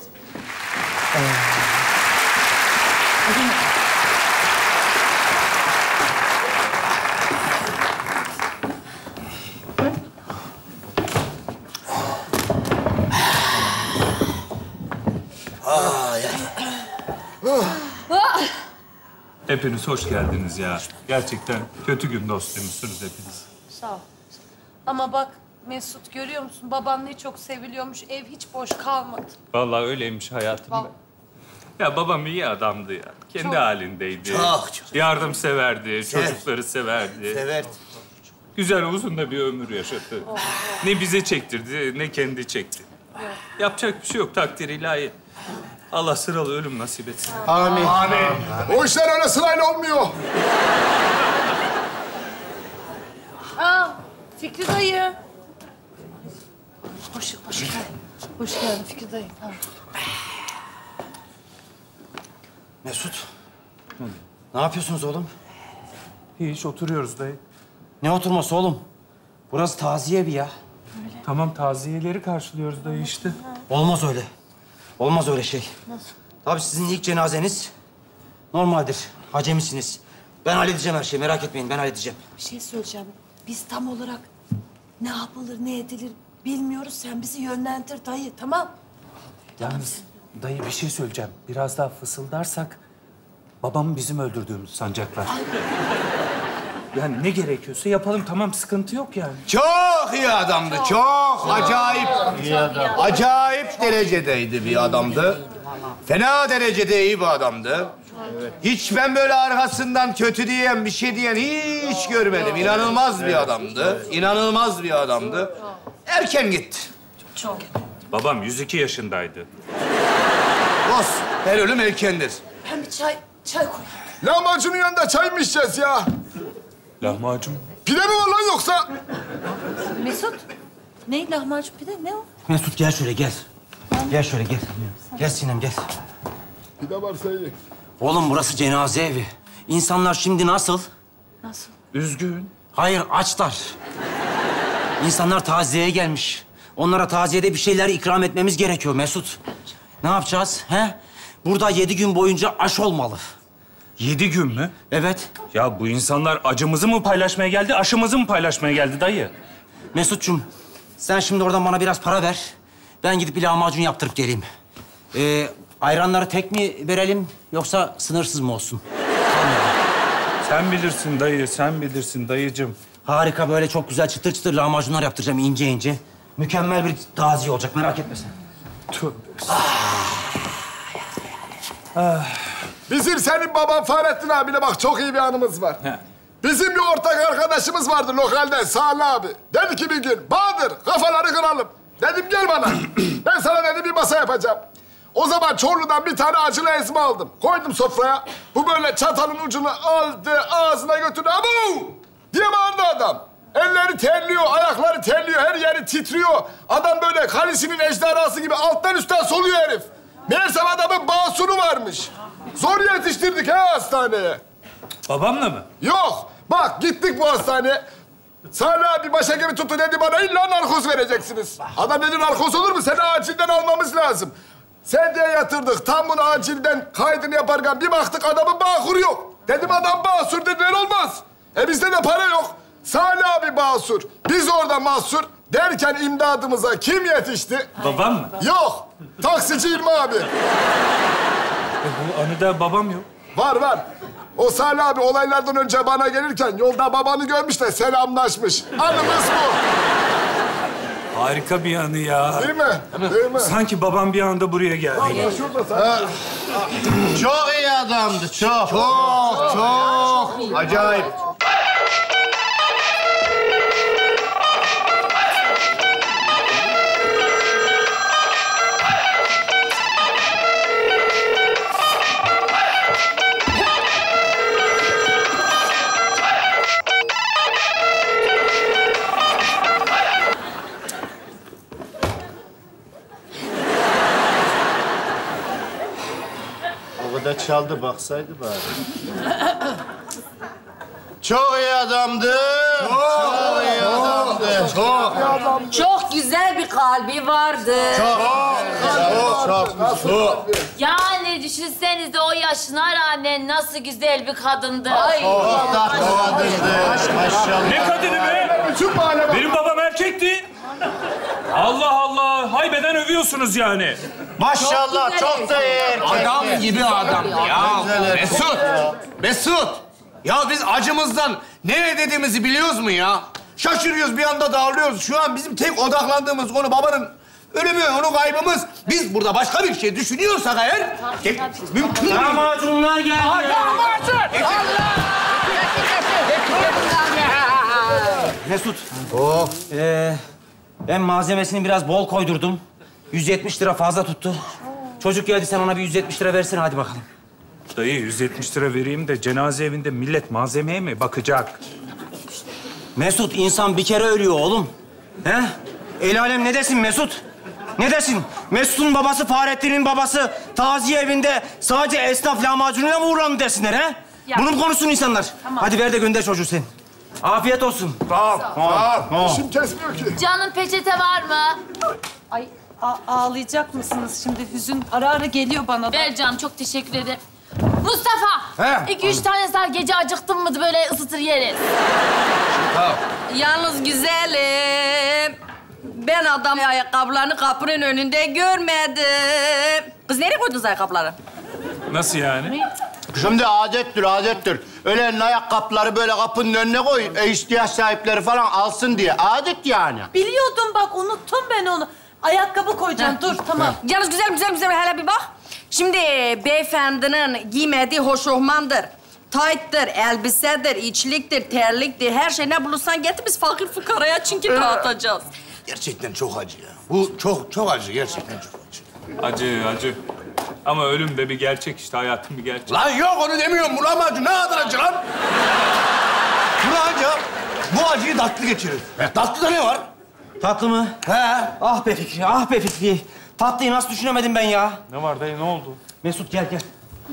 Hepiniz hoş geldiniz ya. Gerçekten kötü gün dostuymuşsunuz hepiniz. Sağ ol. Ama bak Mesut görüyor musun? Baban ne çok seviliyormuş. Ev hiç boş kalmadı. Vallahi öyleymiş hayatım Val- be. Ya babam iyi adamdı ya. Kendi Çok. halindeydi. Çok, çok. Yardımseverdi, Sever. çocukları severdi. Severdi. Güzel, uzun da bir ömür yaşadı. Ne bize çektirdi, ne kendi çekti. Yapacak bir şey yok, takdir ilahi. Allah sıralı ölüm nasip etsin. Amin. Amin. O işler öyle sırayla olmuyor. Aa, Fikri dayı. Hoş, hoş geldin. Hoş geldin Fikri dayı. Tamam. Mesut. Ne yapıyorsunuz oğlum? Hiç, oturuyoruz dayı. Ne oturması oğlum? Burası taziye evi ya. Tamam, taziyeleri karşılıyoruz dayı işte. Olmaz öyle. Olmaz öyle şey. Nasıl? Tabii sizin ilk cenazeniz normaldir. Acemisiniz. Ben halledeceğim her şeyi, merak etmeyin. Ben halledeceğim. Bir şey söyleyeceğim. Biz tam olarak ne yapılır, ne edilir bilmiyoruz. Sen bizi yönlendir dayı, tamam? Yalnız dayı bir şey söyleyeceğim. Biraz daha fısıldarsak babamı bizim öldürdüğümüzü sanacaklar. Yani ne gerekiyorsa yapalım, tamam, sıkıntı yok yani. Çok iyi adamdı, çok. Acayip. Acayip derecedeydi bir adamdı. Fena derecede iyi bir adamdı. Hiç ben böyle arkasından kötü diyen, bir şey diyen hiç görmedim. İnanılmaz bir adamdı. İnanılmaz bir adamdı. Erken gitti. Çok. Babam yüz iki yaşındaydı. Olsun. Her ölüm erkendir. Ben bir çay, çay koy. Lahmacunun yanında çay mı içeceğiz ya? Lahmacun. Pide mi var lan yoksa? Mesut, ne lahmacun pide, ne o? Mesut gel şöyle gel. Gel şöyle gel. Gel Sinem gel. Pide varsa iyi. Oğlum burası cenaze evi. İnsanlar şimdi nasıl? Nasıl? Üzgün. Hayır, açlar. İnsanlar taziyeye gelmiş. Onlara taziyede bir şeyler ikram etmemiz gerekiyor Mesut. Ne yapacağız, he? Burada yedi gün boyunca aş olmalı. Yedi gün mü? Evet. Ya bu insanlar acımızı mı paylaşmaya geldi, aşımızı mı paylaşmaya geldi dayı? Mesut'cum, sen şimdi oradan bana biraz para ver. Ben gidip bir lahmacun yaptırıp geleyim. Ee, ayranları tek mi verelim yoksa sınırsız mı olsun? Sen bilirsin dayı, sen bilirsin dayıcığım. Harika, böyle çok güzel çıtır çıtır lahmacunlar yaptıracağım ince ince. Mükemmel bir taziye olacak, merak etme sen. Tövbe. Bizim senin baban Fahrettin abiyle bak çok iyi bir anımız var. Bizim bir ortak arkadaşımız vardı lokalde, Salih abi. Dedi ki bir gün, Bahadır kafaları kıralım. Dedim gel bana. Ben sana dedi bir masa yapacağım. O zaman Çorlu'dan bir tane acılı ezme aldım. Koydum sofraya. Bu böyle çatalın ucunu aldı, ağzına götürdü. Abu! Diye bağırdı adam. Elleri terliyor, ayakları terliyor, her yeri titriyor. Adam böyle kalisinin ejderhası gibi alttan üstten soluyor herif. Meğersem adamın basuru varmış. Zor yetiştirdik ha hastaneye. Babamla mı? Yok. Bak gittik bu hastaneye. Salih abi başhekimi tuttu dedi bana illa narkoz vereceksiniz. Adam dedi narkoz olur mu? Seni acilden almamız lazım. Sen diye yatırdık. Tam bunu acilden kaydını yaparken bir baktık adamın bağkuru yok. Dedim adam basur dediler olmaz. E bizde de para yok. Salih abi basur. Biz orada mahsur. Derken imdadımıza kim yetişti? Babam mı? Yok. Taksici İlmi abi. E bu anıda babam yok. Var var. O Salih abi olaylardan önce bana gelirken yolda babanı görmüş de selamlaşmış. Anımız bu. Harika bir anı ya. Değil mi? Değil mi? Sanki babam bir anda buraya geldi. Ha. Çok iyi adamdı, çok. Çok, çok. Acayip. O kadar çaldı baksaydı bari. Çok iyi adamdı. Çok iyi adamdı. Çok. Çok güzel bir kalbi vardı. Çok. Çok. Çok. Çok. Yani düşünsenize o yaşına rağmen nasıl güzel bir kadındı. Ay. Çok tatlı kadındı. Maşallah. Ne kadını be? Bütün mahalle bak. Benim babam erkekti. Allah Allah! Haybeden övüyorsunuz yani. Maşallah, çok da iyi erkek. Adam gibi adam ya. Mesut, Mesut. Ya biz acımızdan ne dediğimizi biliyoruz mu ya? Şaşırıyoruz, bir anda dağılıyoruz. Şu an bizim tek odaklandığımız konu babanın ölümü, onun kaybımız. Biz burada başka bir şey düşünüyorsak eğer... Mümkün değil. Lahmacunlar geldi. Lahmacun! Mesut. Oh. Ee, ben malzemesini biraz bol koydurdum. yüz yetmiş lira fazla tuttu. Çocuk geldi, sen ona bir yüz yetmiş lira versene, hadi bakalım. Dayı yüz yetmiş lira vereyim de cenaze evinde millet malzemeye mi bakacak? Mesut, insan bir kere ölüyor oğlum. He? El alem ne desin Mesut? Ne desin? Mesut'un babası, Fahrettin'in babası taziye evinde sadece esnaf lahmacunuyla mı uğurlandı desinler he? Ya. Bunun konuşsun insanlar. Tamam. Hadi ver de gönder çocuğu sen. Afiyet olsun. Sağ ol. Sağ ol. İşim kesmiyor ki. Canım peçete var mı? Ay a- ağlayacak mısınız şimdi? Hüzün ara ara geliyor bana da. Ver canım, çok teşekkür ederim. Mustafa, He. iki üç tane sar, gece acıktın mı böyle ısıtır yeriz. Yalnız güzelim. Ben adam ayakkabılarını kapının önünde görmedim. Kız nereye koydunuz ayakkabıları? Nasıl yani? Şimdi adettir, adettir. Ölenin ayakkabıları böyle kapının önüne koy. E, ihtiyaç sahipleri falan alsın diye. Adet yani. Biliyordum bak, unuttum ben onu. Ayakkabı koyacağım, dur tamam. Yalnız güzel güzel güzel hele bir bak. Şimdi beyefendinin giymediği hoşofmandır, tayttır, elbisedir, içliktir, terliktir. Her şey ne bulursan getir, biz fakir fukaraya çinki dağıtacağız. Gerçekten çok acı ya. Bu çok çok acı, gerçekten çok acı. Acı, acı. Ama ölüm de bir gerçek işte, hayatın bir gerçek. Lan yok, onu demiyorum. Bu lahmacun ne kadar acı lan? Bu acı. Bu acıyı tatlı geçirir. Tatlıda ne var? Tatlı mı? He. Ah be Fikri, ah be Fikri. Tatlıyı nasıl düşünemedim ben ya? Ne var dayı, ne oldu? Mesut gel gel.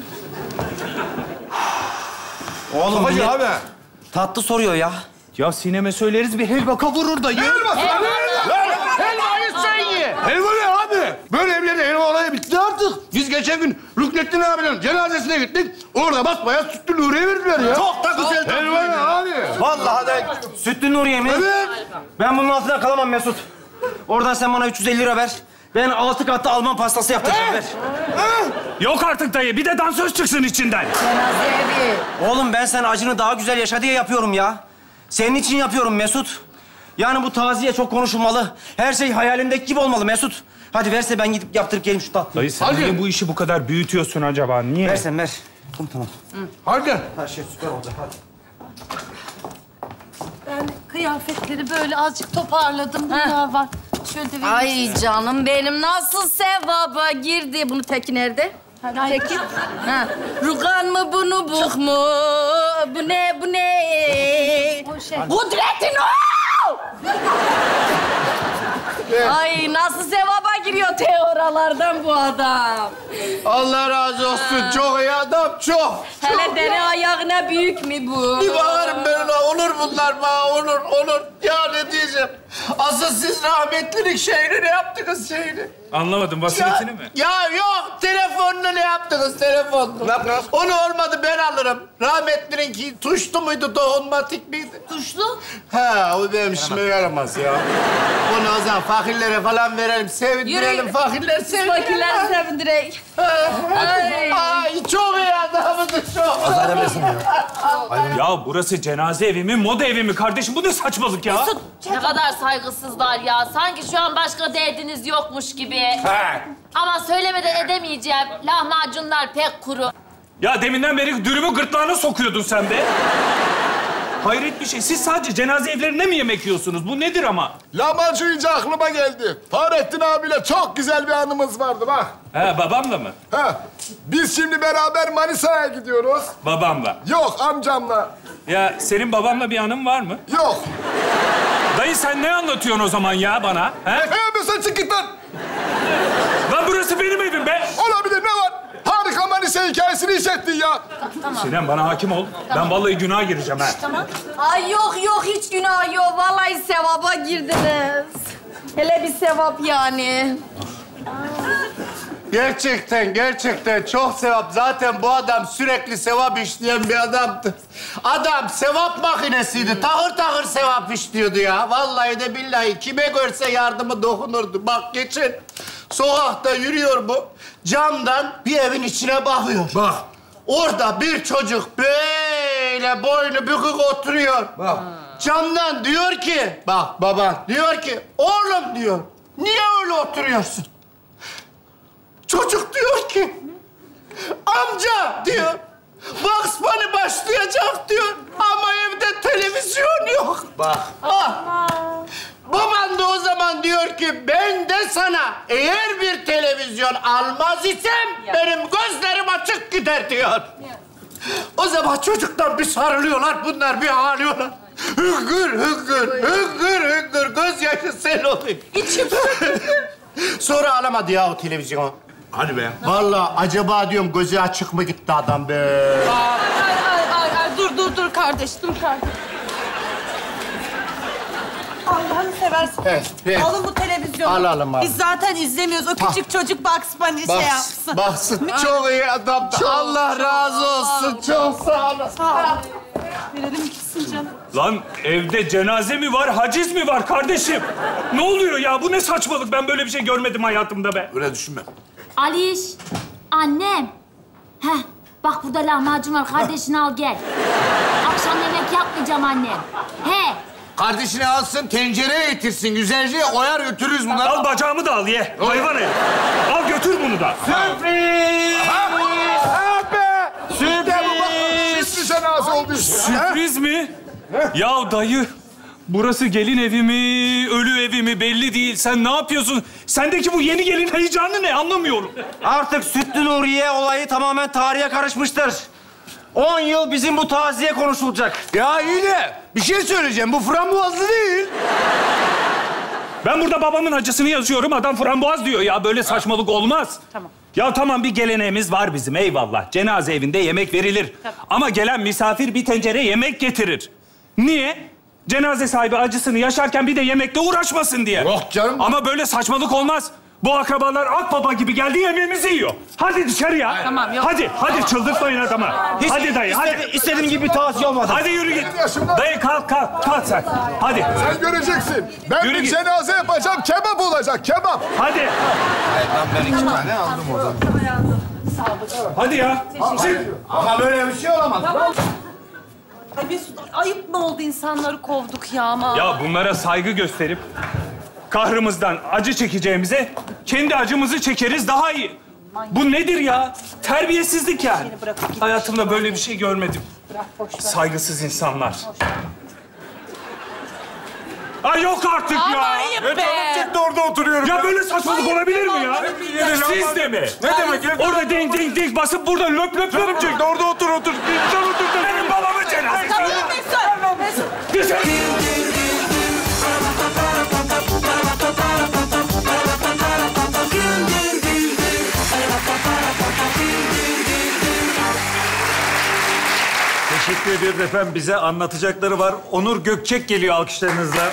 Oğlum Babacığım millet abi. tatlı soruyor ya. Ya Sinem'e söyleriz, bir helva kavurur dayı. Helva Helva. Lan helvayı sen ye. Helva ne abi? Böyle evlerde helva olayı bitti artık. Biz geçen gün Rüknettin abinin cenazesine gittik. Orada basbayağı Sütlü Nuriye verdiler ya. Çok da güzel. Helva ne abi? Vallahi de Sütlü Nuriye mi? Evet. Ben bunun altına kalamam Mesut. Oradan sen bana üç yüz elli lira ver. Ben altı katlı Alman pastası yaptıracağım, ver. Yok artık dayı, bir de dansöz çıksın içinden. Oğlum ben sen acını daha güzel yaşa diye yapıyorum ya. Senin için yapıyorum Mesut. Yani bu taziye çok konuşulmalı. Her şey hayalimdeki gibi olmalı Mesut. Hadi verse ben gidip yaptırıp geleyim şu tatlıyı. Dayı sen niye bu işi bu kadar büyütüyorsun acaba? Niye? Versen ver. Tamam tamam. Hadi. Her şey süper olacak, hadi. Ben kıyafetleri böyle azıcık toparladım. Bunlar var. Şöyle de vereyim Ay size. canım benim, nasıl sevaba girdi. Bunu Teki nerede? Teki. Ha. Rugan mı bunu buk mu? Bu ne, bu ne? O şey. Kudretin o! Ay nasıl sevaba giriyor teoralardan bu adam. Allah razı olsun. Çok iyi adam, çok. Hele deri ayağına büyük mü bu? Bir bakarım ben ona. Olur bunlar bana, olur, olur. Ya ne diyeceğim? Asıl siz rahmetlilik şeyini ne yaptınız şeyini? Anlamadım, vasiyetini mi? Ya yok, telefonunu ne yaptınız, telefonunu? Ne yaptınız? Onu olmadı, ben alırım. Rahmetlininki tuşlu muydu, dokunmatik miydi? Tuşlu. Ha, o benim işime yaramaz ya. Onu o zaman fakirlere falan verelim, sevindirelim. Fakirler sevindirelim. Fakirler sevindirek. Ay. Ay, çok iyi adamıdır, çok. Ya burası cenaze evi mi, moda evi mi kardeşim? Bu ne saçmalık ya? Mesut, ne kadar saygısızlar ya. Sanki şu an başka derdiniz yokmuş gibi. He. Ama söylemeden edemeyeceğim. Lahmacunlar pek kuru. Ya deminden beri dürümü gırtlağına sokuyordun sen be. Hayret bir şey. Siz sadece cenaze evlerinde mi yemek yiyorsunuz? Bu nedir ama? Lahmacun yiyince aklıma geldi. Fahrettin abiyle çok güzel bir anımız vardı bak. He, babamla mı? Ha, biz şimdi beraber Manisa'ya gidiyoruz. Babamla. Yok, amcamla. Ya senin babamla bir anın var mı? Yok. Dayı sen ne anlatıyorsun o zaman ya bana? He? He, sen çık git lan. Lan burası benim evim be. Olabilir, ne var? Harika Manisa hikayesini işlettin ya. Sinem bana hakim ol. Ben vallahi günaha gireceğim ha. Tamam. Ay yok yok, hiç günah yok. Vallahi sevaba girdiniz. Hele bir sevap yani. Gerçekten, gerçekten çok sevap. Zaten bu adam sürekli sevap işleyen bir adamdı. Adam sevap makinesiydi. Tahır tahır sevap işliyordu ya. Vallahi de billahi kime görse yardımı dokunurdu. Bak geçin. Sokakta yürüyor bu. Camdan bir evin içine bakıyor. Bak. Orada bir çocuk böyle boynu bükük oturuyor. Bak. Camdan diyor ki, bak baba diyor ki, oğlum diyor, niye öyle oturuyorsun? Çocuk diyor ki, amca diyor, Bugs Bunny başlayacak diyor ama evde televizyon yok. Bak. Ah. Baban da o zaman diyor ki, ben de sana eğer bir televizyon almaz isem benim gözlerim açık gider diyor. O zaman çocuktan bir sarılıyorlar, bunlar bir ağlıyorlar. Hüngür, hüngür, hüngür, hüngür. Gözyaşı sel oluyor. İçim Sonra alamadı ya o televizyonu. Hadi be. Vallahi acaba diyorum gözü açık mı gitti adam be? Ay, ay, ay, ay. Dur, dur, dur kardeş, dur kardeş. Allah'ını seversen. Evet, evet. Alın bu televizyonu. Alalım abi. Biz zaten izlemiyoruz. O küçük çocuk Bugs Bunny şey yapsın. Baksın, çok iyi adam. Çok, Allah razı olsun. Çok sağ olun. Sağ ol. Verelim gitsin canım. Lan evde cenaze mi var, haciz mi var kardeşim? Ne oluyor ya? Bu ne saçmalık? Ben böyle bir şey görmedim hayatımda be. Öyle düşünme. Aliş, annem. Heh, bak burada lahmacun var. Kardeşini al gel. Akşam yemek yapmayacağım annem. He. Kardeşini alsın, tencereye getirsin. Güzelce oyar götürürüz bunları. Al bacağımı da al ye. Hayvan herif. Al götür bunu da. Sürpriz! Ah be! Sürpriz! Sürpriz cenaze oldu işte. Sürpriz mi? Ya dayı, burası gelin evi mi, ölü evi mi belli değil. Sen ne yapıyorsun? Sendeki bu yeni gelin heyecanı ne? Anlamıyorum. Artık Sütlü Nuriye olayı tamamen tarihe karışmıştır. On yıl bizim bu taziye konuşulacak. Ya iyi de bir şey söyleyeceğim. Bu frambuazlı değil. Ben burada babamın acısını yazıyorum. Adam frambuaz diyor ya. Böyle saçmalık olmaz. Tamam. Ya tamam bir geleneğimiz var bizim eyvallah. Cenaze evinde yemek verilir. Tamam. Ama gelen misafir bir tencere yemek getirir. Niye? Cenaze sahibi acısını yaşarken bir de yemekle uğraşmasın diye. Yok canım. Ama böyle saçmalık olmaz. Bu akrabalar akbaba gibi geldi yemeğimizi yiyor. Hadi dışarıya. Tamam, yok. Hadi, hadi çıldırtmayın adamı. Hiç Hadi dayı, hadi. istedi- istediğim gibi bir taziye olmadı. Hadi yürü git. Benim yaşımda- Dayı kalk, kalk. Kalk sen. Hadi. Sen göreceksin. Ben Yürü bir git. cenaze yapacağım. Kebap olacak, kebap. Hadi. Lan ben iki tane aldım oradan. Hadi ya. Çık. Ama böyle bir şey olamaz. Ay Mesut, ayıp mı oldu insanları kovduk ya ama? Ya bunlara saygı gösterip kahrımızdan acı çekeceğimize kendi acımızı çekeriz daha iyi. Bu nedir ya? Terbiyesizlik yani. Hayatımda böyle bir şey görmedim. Saygısız insanlar. Ay yok artık ya. Ama ayıp be. Çıktı orada oturuyorum. Ya böyle saçmalık olabilir mi ya? Siz de mi? Ne demek ya? Orada ding ding ding basıp burada löp löp löp Çıktı orada otur otur. Sen otur. Benim babamın cenazesi. Tamam Mesut. Mesut. Dışarı. Teşekkür ediyoruz efendim. Bize anlatacakları var. Onur Gökçek geliyor alkışlarınızla.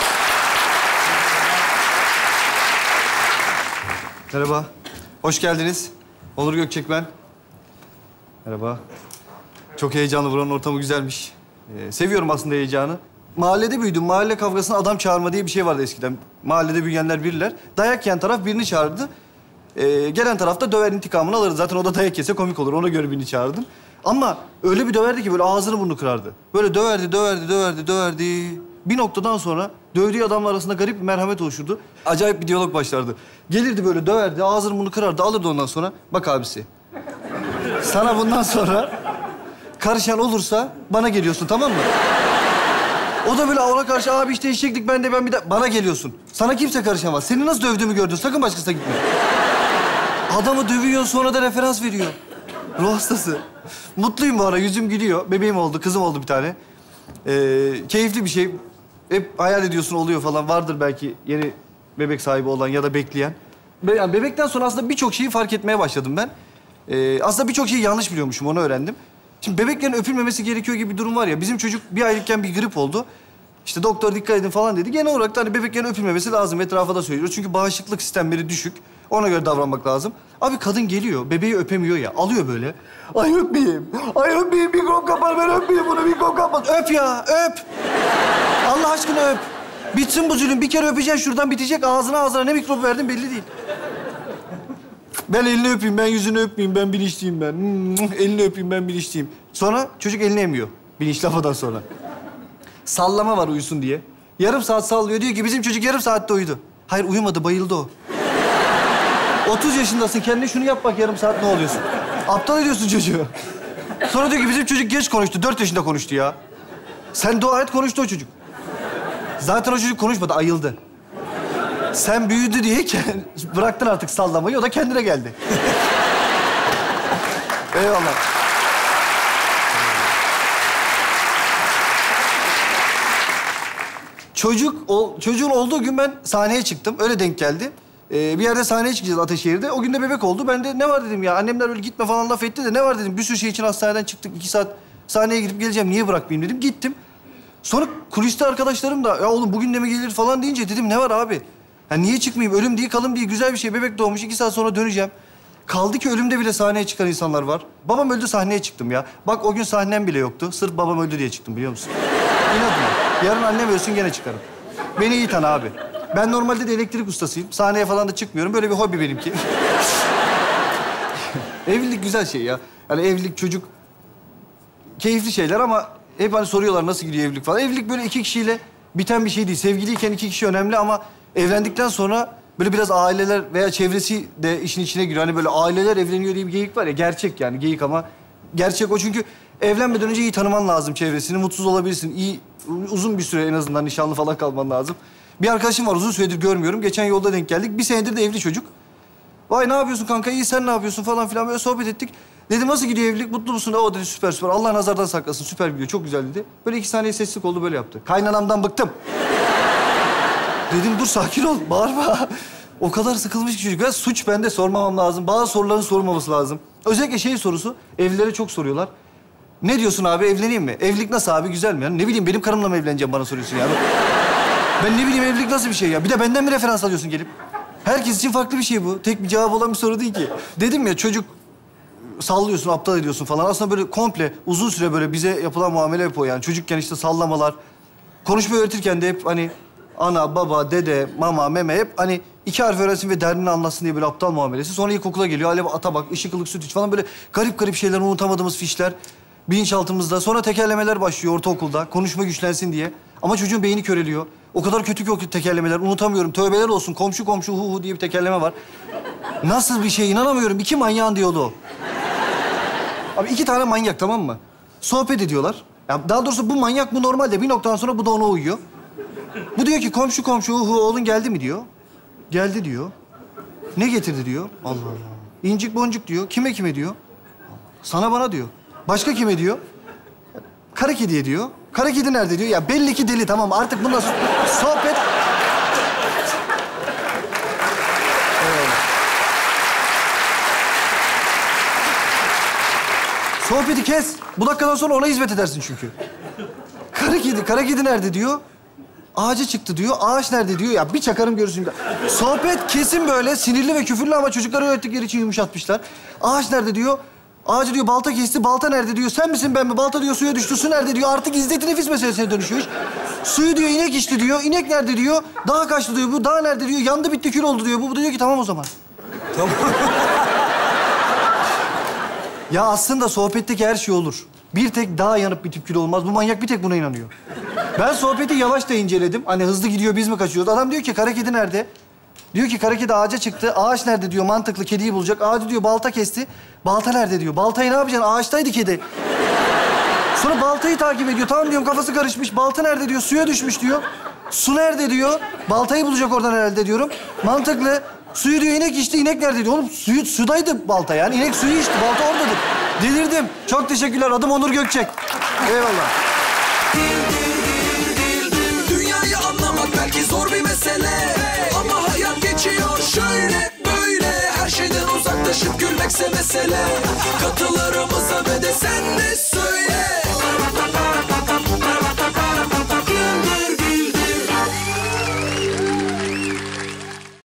Merhaba. Hoş geldiniz. Onur Gökçek ben. Merhaba. Çok heyecanlı. Buranın ortamı güzelmiş. Ee, seviyorum aslında heyecanı. Mahallede büyüdüm. Mahalle kavgasına adam çağırma diye bir şey vardı eskiden. Mahallede büyüyenler bilirler. Dayak yiyen taraf birini çağırdı. Ee, gelen taraf da döver intikamını alırdı. Zaten o da dayak yese komik olur. Ona göre birini çağırdım. Ama öyle bir döverdi ki böyle ağzını burnunu kırardı. Böyle döverdi, döverdi, döverdi, döverdi. Bir noktadan sonra dövdüğü adamlar arasında garip bir merhamet oluşurdu. Acayip bir diyalog başlardı. Gelirdi böyle döverdi, ağzını burnunu kırardı, alırdı ondan sonra. Bak abisi, sana bundan sonra karışan olursa bana geliyorsun, tamam mı? O da böyle ona karşı abi işte eşeklik ben de ben bir de bana geliyorsun. Sana kimse karışamaz. Seni nasıl dövdüğümü gördün. Sakın başkasına gitme. Adamı dövüyor sonra da referans veriyor. Ruh hastası. Mutluyum bu ara. Yüzüm gülüyor. Bebeğim oldu, kızım oldu bir tane. Ee, keyifli bir şey. Hep hayal ediyorsun oluyor falan. Vardır belki yeni bebek sahibi olan ya da bekleyen. Be yani bebekten sonra aslında birçok şeyi fark etmeye başladım ben. Ee, aslında birçok şeyi yanlış biliyormuşum, onu öğrendim. Şimdi bebeklerin öpülmemesi gerekiyor gibi bir durum var ya. Bizim çocuk bir aylıkken bir grip oldu. İşte doktor dikkat edin falan dedi. Genel olarak da hani bebeklerin öpülmemesi lazım. Etrafa da söylüyoruz. Çünkü bağışıklık sistemleri düşük. Ona göre davranmak lazım. Abi kadın geliyor, bebeği öpemiyor ya. Alıyor böyle. Ay öpmeyeyim. Ay öpmeyeyim. Mikrop kapar. Ben öpmeyeyim bunu. Mikrop kapar. Öp ya. Öp. Allah aşkına öp. Bitsin bu zulüm. Bir kere öpeceksin şuradan bitecek. Ağzına ağzına ne mikrop verdin belli değil. Ben elini öpeyim. Ben yüzünü öpmeyeyim. Ben bilinçliyim ben. Hmm, elini öpeyim. Ben bilinçliyim. Sonra çocuk elini emiyor. Bilinçli lafından sonra. Sallama var uyusun diye. Yarım saat sallıyor. Diyor ki bizim çocuk yarım saatte uyudu. Hayır uyumadı. Bayıldı o. otuz yaşındasın. Kendine şunu yap bak yarım saat ne oluyorsun? Aptal ediyorsun çocuğu. Sonra diyor ki bizim çocuk geç konuştu. Dört yaşında konuştu ya. Sen dua et konuştu o çocuk. Zaten o çocuk konuşmadı. Ayıldı. Sen büyüdü diye bıraktın artık sallamayı. O da kendine geldi. Eyvallah. Çocuk, o, çocuğun olduğu gün ben sahneye çıktım. Öyle denk geldi. Ee, bir yerde sahneye çıkacağız Ataşehir'de. O gün de bebek oldu. Ben de ne var dedim ya. Annemler öyle gitme falan laf etti de ne var dedim. Bir sürü şey için hastaneden çıktık. İki saat sahneye gidip geleceğim. Niye bırakmayayım dedim. Gittim. Sonra kuliste arkadaşlarım da ya oğlum bugün de mi gelir falan deyince dedim ne var abi? Ya niye çıkmayayım? Ölüm değil, kalım değil. Güzel bir şey. Bebek doğmuş. İki saat sonra döneceğim. Kaldı ki ölümde bile sahneye çıkan insanlar var. Babam öldü sahneye çıktım ya. Bak o gün sahnem bile yoktu. Sırf babam öldü diye çıktım biliyor musun? İnadına. Yarın annem ölsün gene çıkarım. Beni iyi tanı abi. Ben normalde de elektrik ustasıyım. Sahneye falan da çıkmıyorum. Böyle bir hobi benimki. Evlilik güzel şey ya. Yani evlilik, çocuk... Keyifli şeyler ama hep hani soruyorlar nasıl gidiyor evlilik falan. Evlilik böyle iki kişiyle biten bir şey değil. Sevgiliyken iki kişi önemli ama evlendikten sonra böyle biraz aileler veya çevresi de işin içine giriyor. Hani böyle aileler evleniyor diye bir geyik var ya. Gerçek yani geyik ama gerçek o çünkü evlenmeden önce iyi tanıman lazım çevresini. Mutsuz olabilirsin. İyi, uzun bir süre en azından nişanlı falan kalman lazım. Bir arkadaşım var uzun süredir görmüyorum. Geçen yolda denk geldik. Bir senedir de evli çocuk. Vay ne yapıyorsun kanka? İyi sen ne yapıyorsun falan filan böyle sohbet ettik. Dedim nasıl gidiyor evlilik? Mutlu musun? O dedi süper süper. Allah nazardan saklasın. Süper gidiyor. Çok güzel dedi. Böyle iki saniye sessizlik oldu böyle yaptı. Kaynanamdan bıktım. Dedim dur sakin ol. Bağırma. O kadar sıkılmış ki çocuk. Biraz suç bende sormamam lazım. Bazı soruların sorulmaması lazım. Özellikle şey sorusu. Evlilere çok soruyorlar. Ne diyorsun abi? Evleneyim mi? Evlilik nasıl abi? Güzel mi? Yani ne bileyim benim karımla mı evleneceğim bana soruyorsun ya. Ben ne bileyim evlilik nasıl bir şey ya? Bir de benden mi referans alıyorsun gelip? Herkes için farklı bir şey bu. Tek bir cevap olan bir soru değil ki. Dedim ya çocuk sallıyorsun, aptal ediyorsun falan. Aslında böyle komple uzun süre böyle bize yapılan muamele hep o yani. Çocukken işte sallamalar. Konuşmayı öğretirken de hep hani ana, baba, dede, mama, meme hep hani iki harf öğrensin ve derdini anlatsın diye böyle aptal muamelesi. Sonra ilkokula geliyor. Alev, atabak, ışık, ılık, süt iç falan böyle garip garip şeyler, unutamadığımız fişler. Bilinçaltımızda. Sonra tekerlemeler başlıyor ortaokulda. Konuşma güçlensin diye. Ama çocuğun beyni köreliyor. O kadar kötü ki o tekerlemeler. Unutamıyorum. Tövbeler olsun. Komşu komşu hu hu diye bir tekerleme var. Nasıl bir şey inanamıyorum. İki manyağın diyordu o. Abi iki tane manyak tamam mı? Sohbet ediyorlar. Ya daha doğrusu bu manyak bu normalde. Bir noktadan sonra bu da ona uyuyor. Bu diyor ki komşu komşu hu hu oğlun geldi mi diyor. Geldi diyor. Ne getirdi diyor. Allah Allah. İncik boncuk diyor. Kime kime diyor. Sana bana diyor. Başka kime diyor? Kara kediye diyor. Kara kedi nerede diyor. Ya belli ki deli tamam artık bununla sohbet... Sohbeti kes. Bu dakikadan sonra ona hizmet edersin çünkü. Kara kedi, kara kedi nerede diyor. Ağaca çıktı diyor. Ağaç nerede diyor. Ya bir çakarım görürsün. Sohbet kesin böyle sinirli ve küfürlü ama çocukları öğrettikleri için yumuşatmışlar. Ağaç nerede diyor. Ağacı diyor balta kesti. Balta nerede diyor. Sen misin ben mi? Balta diyor suya düştü. Su nerede diyor. Artık izzeti nefis meselesine dönüşüyor iş. Suyu diyor inek içti diyor. İnek nerede diyor. Dağ kaçtı diyor. Bu dağ nerede diyor. Yandı bitti kül oldu diyor. Bu, bu diyor ki tamam o zaman. Tamam. Ya aslında sohbetteki her şey olur. Bir tek dağ yanıp bitip kül olmaz. Bu manyak bir tek buna inanıyor. Ben sohbeti yavaş da inceledim. Hani hızlı gidiyor biz mi kaçıyoruz? Adam diyor ki kara kedi nerede? Diyor ki kara kedi ağaca çıktı. Ağaç nerede diyor. Mantıklı kediyi bulacak. Ağacı diyor balta kesti. Balta nerede diyor. Baltayı ne yapacaksın? Ağaçtaydı kedi. Sonra baltayı takip ediyor. Tamam diyorum kafası karışmış. Balta nerede diyor. Suya düşmüş diyor. Su nerede diyor. Baltayı bulacak oradan herhalde diyorum. Mantıklı. Suyu diyor inek içti. İnek nerede diyor. Oğlum suyu, sudaydı balta yani. İnek suyu içti. Balta oradadır. Delirdim. Çok teşekkürler. Adım Onur Gökçek. Eyvallah.